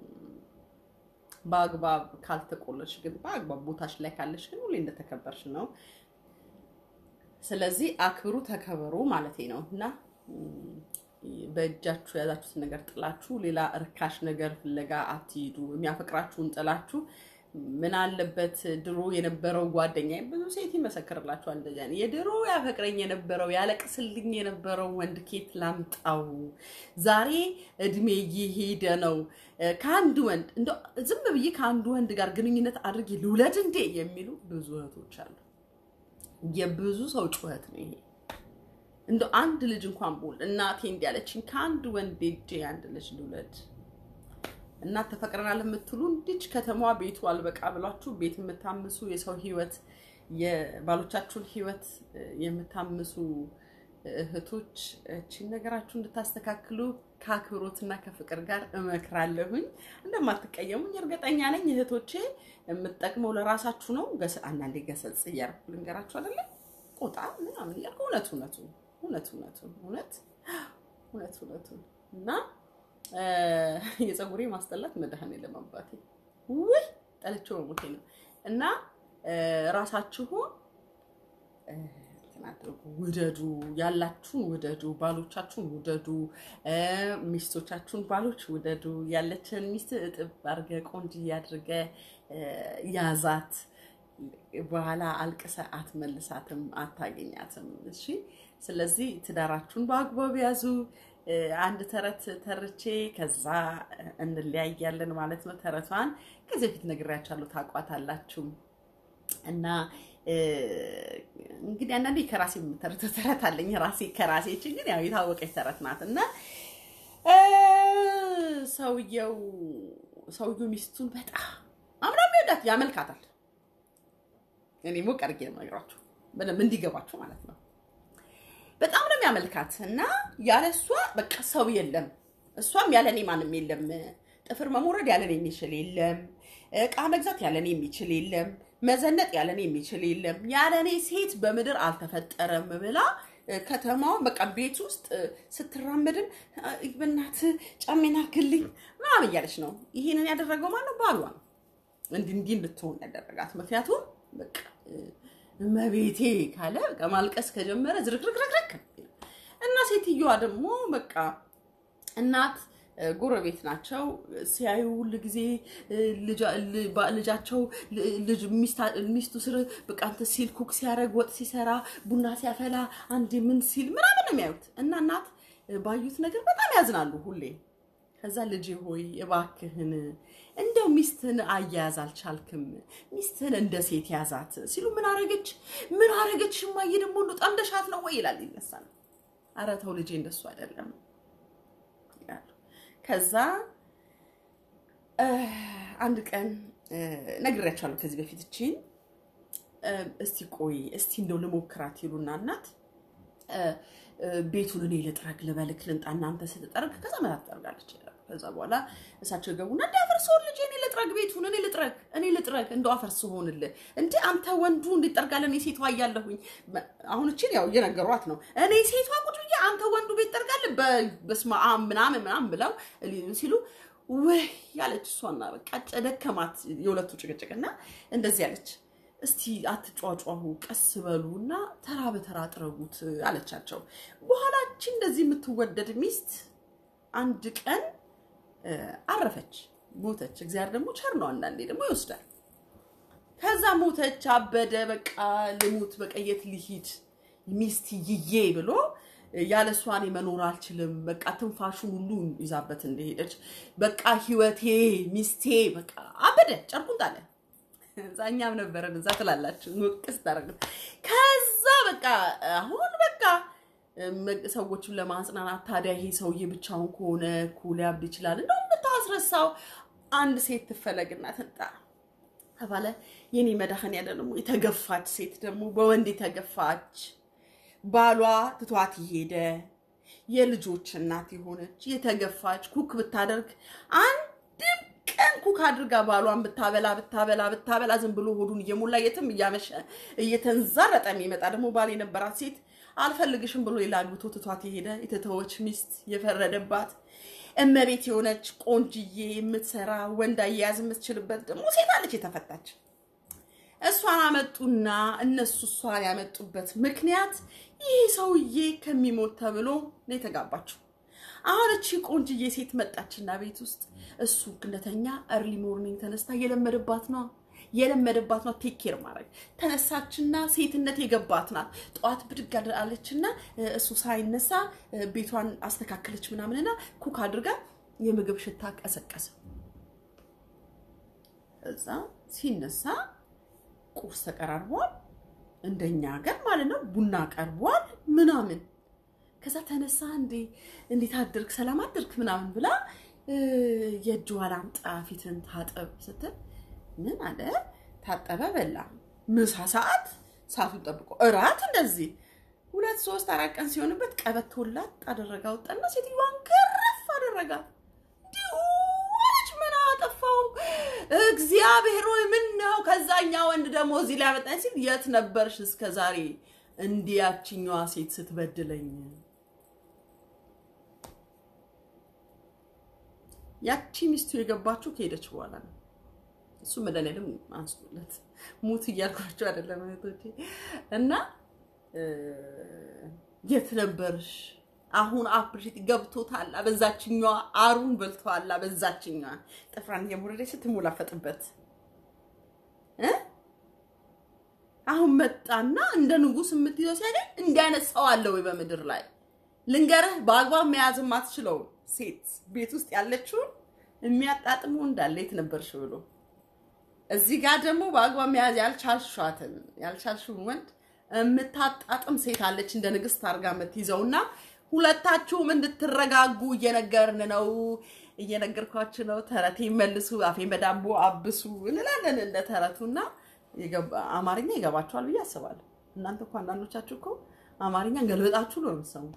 ባግባብ ካልተቆለሽ ግን ባግባብ ቦታሽ ላይ ካለሽ ግን ሁሌ እንደተከበርሽ ነው ስለዚህ አክብሩ ተከበሩ ማለት ነውና በእጃችሁ ያዛችሁት ነገር ጥላችሁ ሌላ እርካሽ ነገር ፍለጋ አትይዱ የሚያፈቅራችሁን ጥላችሁ ምን አለበት ድሮ የነበረው ጓደኛዬ ብዙ ሴት ይመሰክርላችኋል እንደዚህ አይነት የድሮ ያፈቅረኝ የነበረው ያለቅስልኝ የነበረው ወንድ ኬት ላምጣው ዛሬ እድሜ ይሄደ ነው ካንዱ ወንድ እንደው ዝም ብዬ ካንዱ ወንድ ጋር ግንኙነት አድርጌ ልውለድ እንዴ የሚሉ ብዙ እህቶች አሉ የብዙ ሰው ጩኸት ነው ይሄ እንደው አንድ ልጅ እንኳን ቦል እናቴ እንዲያለችኝ ካንዱ ወንድ እጄ አንድ ልጅ ልውለድ እና ተፈቅረናል የምትሉ እንዲች ከተማዋ ቤቱ አልበቃ ብላችሁ ቤት የምታምሱ የሰው ህይወት የባሎቻችሁን ህይወት የምታምሱ እህቶች እቺ ነገራችሁ እንድታስተካክሉ ካክብሮትና ከፍቅር ጋር እመክራለሁኝ እንደማትቀየሙኝ እርግጠኛ ነኝ እህቶቼ የምትጠቅመው ለራሳችሁ ነው ገሰ አንዳንዴ ገሰጽ ይያርኩ ልንገራችሁ አይደለ ቆጣ ምናምን ይያርኩ እውነት እውነቱ እውነት እውነቱ እውነት እውነት እውነቱ እና የፀጉሬ ማስተላት መድሃኔ ለማባቴ ወይ ጠልቼው ሞቴ ነው እና ራሳችሁ ተናደሩ ውደዱ ያላችሁን ውደዱ ባሎቻችሁን ውደዱ ሚስቶቻችሁን ባሎች ውደዱ ያለችን ሚስት እጥብ አርገ ቆንጆ ያድርገ ያዛት በኋላ አልቀሰ አትመልሳትም አታገኛትም እሺ ስለዚህ ትዳራችሁን በአግባብ ያዙ አንድ ተረት ተርቼ ከዛ እንለያያለን ማለት ነው ተረቷን ከዚህ በፊት ነግራችኋለሁ ታቋታላችሁ እና እንግዲህ አንዳንዴ ከራሴ ተረት ተረት አለኝ ራሴ ከራሴ እቺ ግን ያው የታወቀች ተረት ናትና ሰውየው ሰውየው ሚስቱን በጣም አምራም ይወዳት ያመልካታል እኔ ሞቅ አድርጌ ነው የምነግራችሁ በደንብ እንዲገባችሁ ማለት ነው በጣም ነው የሚያመልካትና ያለሷ በቃ ሰው የለም እሷም ያለኔ ማንም የለም ጥፍር መሞረድ ያለኔ የሚችል የለም እቃ መግዛት ያለኔ የሚችል የለም መዘነጥ ያለኔ የሚችል የለም ያለኔ ሴት በመድር አልተፈጠረም ብላ ከተማው በቃ ቤት ውስጥ ስትራመድም በእናት ጫሜና ግልኝ ምናምን እያለች ነው ይሄንን ያደረገው ማለት ባሏ ነው እንዴ እንዴ እንድትሆን ያደረጋት ምክንያቱም በቃ መቤቴ ካለ ከማልቀስ ከጀመረ ዝርክርክርክርክ እና ሴትየዋ ደግሞ በቃ እናት ጎረቤት ናቸው ሲያዩ ሁሉ ጊዜ ልጃቸው ልጅ ሚስቱ ስር በቃ አንተ ሲል ኩክ ሲያረግ ወጥ ሲሰራ ቡና ሲያፈላ አንዴ ምን ሲል ምናምን ነው የሚያዩት እና እናት ባዩት ነገር በጣም ያዝናሉ ሁሌ ከዛ ልጅ ሆይ እባክህን እንደው ሚስትህን አያያዝ አልቻልክም ሚስትህን እንደ ሴት ያዛት ሲሉ ምን አረገች ምን አረገች ማየ ደሞ እንዶ ጠምደሻት ነው ወይ ይላል ይነሳል አረ ተው ልጄ እንደሱ አይደለም ይላል ከዛ አንድ ቀን ነግሬያቸዋለሁ ከዚህ በፊት እቺ እስቲ ቆይ እስቲ እንደው ለሞክራት ይሉና እናት ቤቱን እኔ ለጥረግ ለበልክ ልንጣና አንተ ስትጠርግ ከዛ መታት ጠርጋለች ከዛ በኋላ እሳቸው ገቡና እንዳፈርሰው ልጅ እኔ ለጥረግ ቤቱን እኔ ለጥረግ እኔ ለጥረግ እንደው አፈርሰው ሆንልህ እንዴ አንተ ወንዱ እንዲጠርጋለን እኔ ሴቷ ያያለሁኝ አሁን እቺን ያው እየነገሯት ነው እኔ ሴቷ ቁጭ ብዬ አንተ ወንዱ ቤት ጠርጋለህ በስማ ምናምን ምናምን ብለው ሲሉ ወይ ያለች እሷና በቃ ደከማት የሁለቱ ጭቅጭቅና እንደዚህ ያለች እስቲ አትጫጫሁ ቀስ በሉና ተራ በተራ ጥረጉት አለቻቸው በኋላች እንደዚህ የምትወደድ ሚስት አንድ ቀን አረፈች ሞተች እግዚአብሔር ደግሞ ቸር ነው አንዳንዴ ደግሞ ይወስዳል ከዛ ሞተች አበደ በቃ ልሙት በቀየት ሊሂድ ሚስት ይዬ ብሎ ያለሷን መኖር አልችልም በቃ ትንፋሹን ሁሉ ይዛበት እንደሄደች በቃ ህይወቴ ሚስቴ በቃ አበደ ጨርቁን ጣለ ዛኛም ነበረን እዛ ተላላችሁ ንቅስ ታረጉት ከዛ በቃ አሁን በቃ ሰዎችን ለማጽናናት ታዲያ ይሄ ሰውዬ ብቻውን ከሆነ ኩሊያብ ይችላል እንደው ምታስረሳው አንድ ሴት ትፈለግና ተጣ ተባለ የኔ መዳኸን ያለ ደግሞ የተገፋች ሴት ደግሞ በወንድ የተገፋች ባሏ ትቷት ይሄደ የልጆች እናት የሆነች የተገፋች ኩክ ብታደርግ አንድም ቀን ኩክ አድርጋ ባሏን ብታበላ ብታበላ ብታበላ ዝም ብሎ ሆዱን እየሞላ የትም እያመሸ እየተንዛረጠ የሚመጣ ደግሞ ባል የነበራት ሴት አልፈልግሽም ብሎ ይላልብቶ ትቷት ይሄደ የተተወች ሚስት የፈረደባት እመቤት የሆነች ቆንጅዬ የምትሰራ ወንድ አያያዝ የምትችልበት ደግሞ ሴት አለች የተፈታች እሷን አመጡና እነሱ እሷን ያመጡበት ምክንያት ይህ ሰውዬ ከሚሞት ተብሎ ነው የተጋባቸው አሁን እቺ ቆንጅዬ ሴት መጣችና ቤት ውስጥ እሱ እንደተኛ early morning ተነስታ የለመደባት ነው የለመደባት ነው ቴክ ኬር ማድረግ ተነሳችና ሴትነት የገባት ናት ጧት ብድግ አለችና እሱ ሳይነሳ ቤቷን አስተካከለች ምናምንና ኩክ አድርጋ የምግብ ሽታ ቀሰቀሰ እዛ ሲነሳ ቁርስ ተቀራርቧል እንደኛ ሀገር ማለት ነው ቡና ቀርቧል ምናምን ከዛ ተነሳ እንዴ እንዴት አድርክ ሰላም አድርክ ምናምን ብላ የጇላም ጣፊትን ታጠብ ስትል ምን አለ ታጠበ በላ ምሳ ሰዓት ሰዓቱን ጠብቆ እራት እንደዚህ ሁለት ሶስት አራት ቀን ሲሆንበት ቀበቶላት አደረጋው ጠና ሴትዮዋን ከረፍ አደረጋት ዲውልጅ ምን አጠፋው እግዚአብሔር ሆይ ምን ነው ከዛኛ ወንድ ደግሞ እዚህ ላይ አመጣኝ ሲል የት ነበርሽ እስከ ዛሬ እንዲያችኛዋ ሴት ስትበድለኝ ያቺ ሚስቱ የገባችው ከሄደች በኋላ ነው እሱ መደነልም አንስቶለት ሙት ይያልኳቸው አይደለም እህቶቼ እና የት ነበርሽ አሁን አፕሪት ገብቶታል አበዛችኛዋ አሩን በልቷል አበዛችኛዋ ጥፍራን የሙረደ ስትሞላፈጥበት እ አሁን መጣና እንደ ንጉስ የምትይዘው ሲያገኝ እንዲያነሳው አለ ወይ በመድር ላይ ልንገርህ በአግባብ መያዝ ማትችለው ሴት ቤት ውስጥ ያለችው የሚያጣጥሙ እንዳለ የት ነበርሽ ብሎ እዚህ ጋር ደግሞ በአግባብ መያዝ ያልቻልሻትን ያልቻልሽው ወንድ የምታጣጥም ሴት አለች እንደ ንግስት አርጋ የምትይዘውና ሁለታችሁም እንድትረጋጉ እየነገርን ነው እየነገርኳችሁ ነው ተረቴ መልሱ አፌ በዳቦ አብሱ እንላለን እንደ ተረቱና አማርኛ ይገባችኋል ብዬ አስባለሁ እናንተ እኮ አንዳንዶቻችሁ እኮ አማርኛ ገልበጣችሁ ነው የምትሰሙ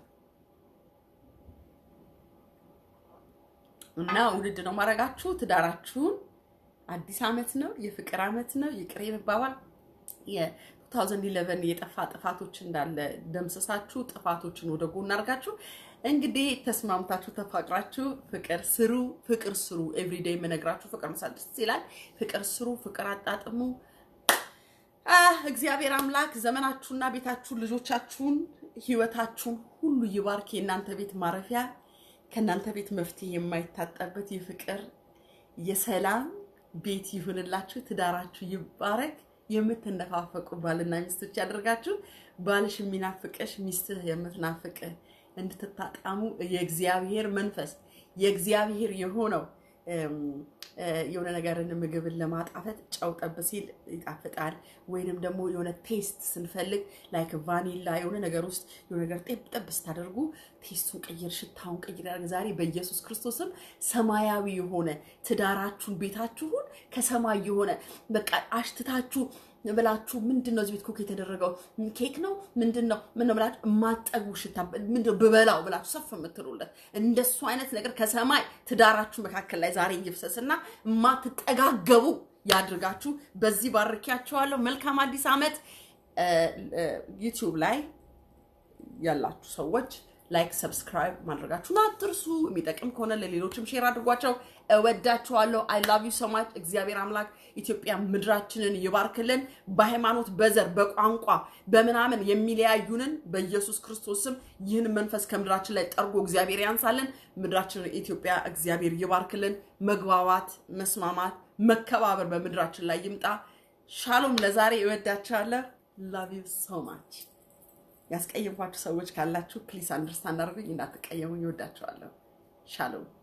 እና ውድድ ነው ማረጋችሁ ትዳራችሁን አዲስ አመት ነው የፍቅር አመት ነው የቅሬ መባባል የ2011 የጠፋ ጥፋቶች እንዳለ ደምሰሳችሁ ጥፋቶችን ወደ ጎን አርጋችሁ እንግዲህ ተስማምታችሁ ተፋቅራችሁ ፍቅር ስሩ ፍቅር ስሩ ኤቭሪዴይ መነግራችሁ ፍቅር መሳደስ ይላል ፍቅር ስሩ ፍቅር አጣጥሙ አህ እግዚአብሔር አምላክ ዘመናችሁና ቤታችሁን ልጆቻችሁን ህይወታችሁን ሁሉ ይባርክ የናንተ ቤት ማረፊያ ከናንተ ቤት መፍትሄ የማይታጣበት የፍቅር የሰላም ቤት ይሁንላችሁ ትዳራችሁ ይባረክ የምትነፋፈቁ ባልና ሚስቶች ያደርጋችሁ ባልሽ የሚናፍቅሽ ሚስትህ የምትናፍቅ እንድትጣጣሙ የእግዚአብሔር መንፈስ የእግዚአብሔር የሆነው የሆነ ነገርን ምግብን ለማጣፈጥ ጫው ጠብ ሲል ይጣፍጣል ወይንም ደግሞ የሆነ ቴስት ስንፈልግ ላይክ ቫኒላ የሆነ ነገር ውስጥ የሆነ ነገር ጠብ ጠብ ስታደርጉ ቴስቱን ቀይር ሽታውን ቀይር ያደርግ ዛሬ በኢየሱስ ክርስቶስም ሰማያዊ የሆነ ትዳራችሁን ቤታችሁን ከሰማይ የሆነ በቃ አሽትታችሁ ብላችሁ ምንድነው እዚህ ቤት ኩክ የተደረገው ኬክ ነው ምንድነው ምን ነው ብላችሁ ማጠጉ ሽታ ምንድነው በበላው ብላችሁ ሰፍ የምትሉለት እንደሱ አይነት ነገር ከሰማይ ትዳራችሁ መካከል ላይ ዛሬ ይፍሰስና ማትጠጋገቡ ያድርጋችሁ በዚህ ባርኪያችኋለሁ መልካም አዲስ አመት ዩቲዩብ ላይ ያላችሁ ሰዎች ላይክ ሰብስክራይብ ማድረጋችሁን አትርሱ የሚጠቅም ከሆነ ለሌሎችም ሼር አድርጓቸው እወዳችኋለሁ I love you so much እግዚአብሔር አምላክ ኢትዮጵያ ምድራችንን ይባርክልን በሃይማኖት በዘር በቋንቋ በመናመን የሚለያዩንን በኢየሱስ ክርስቶስም ይህን መንፈስ ከምድራችን ላይ ጠርጎ እግዚአብሔር ያንሳልን ምድራችንን ኢትዮጵያ እግዚአብሔር ይባርክልን መግባባት መስማማት መከባበር በምድራችን ላይ ይምጣ ሻሎም ለዛሬ እወዳችኋለሁ love you so much ያስቀየምኳችሁ ሰዎች ካላችሁ ፕሊስ አንደርስታንድ አድርጉኝ እንዳትቀየሙኝ እወዳችኋለሁ ሻሎም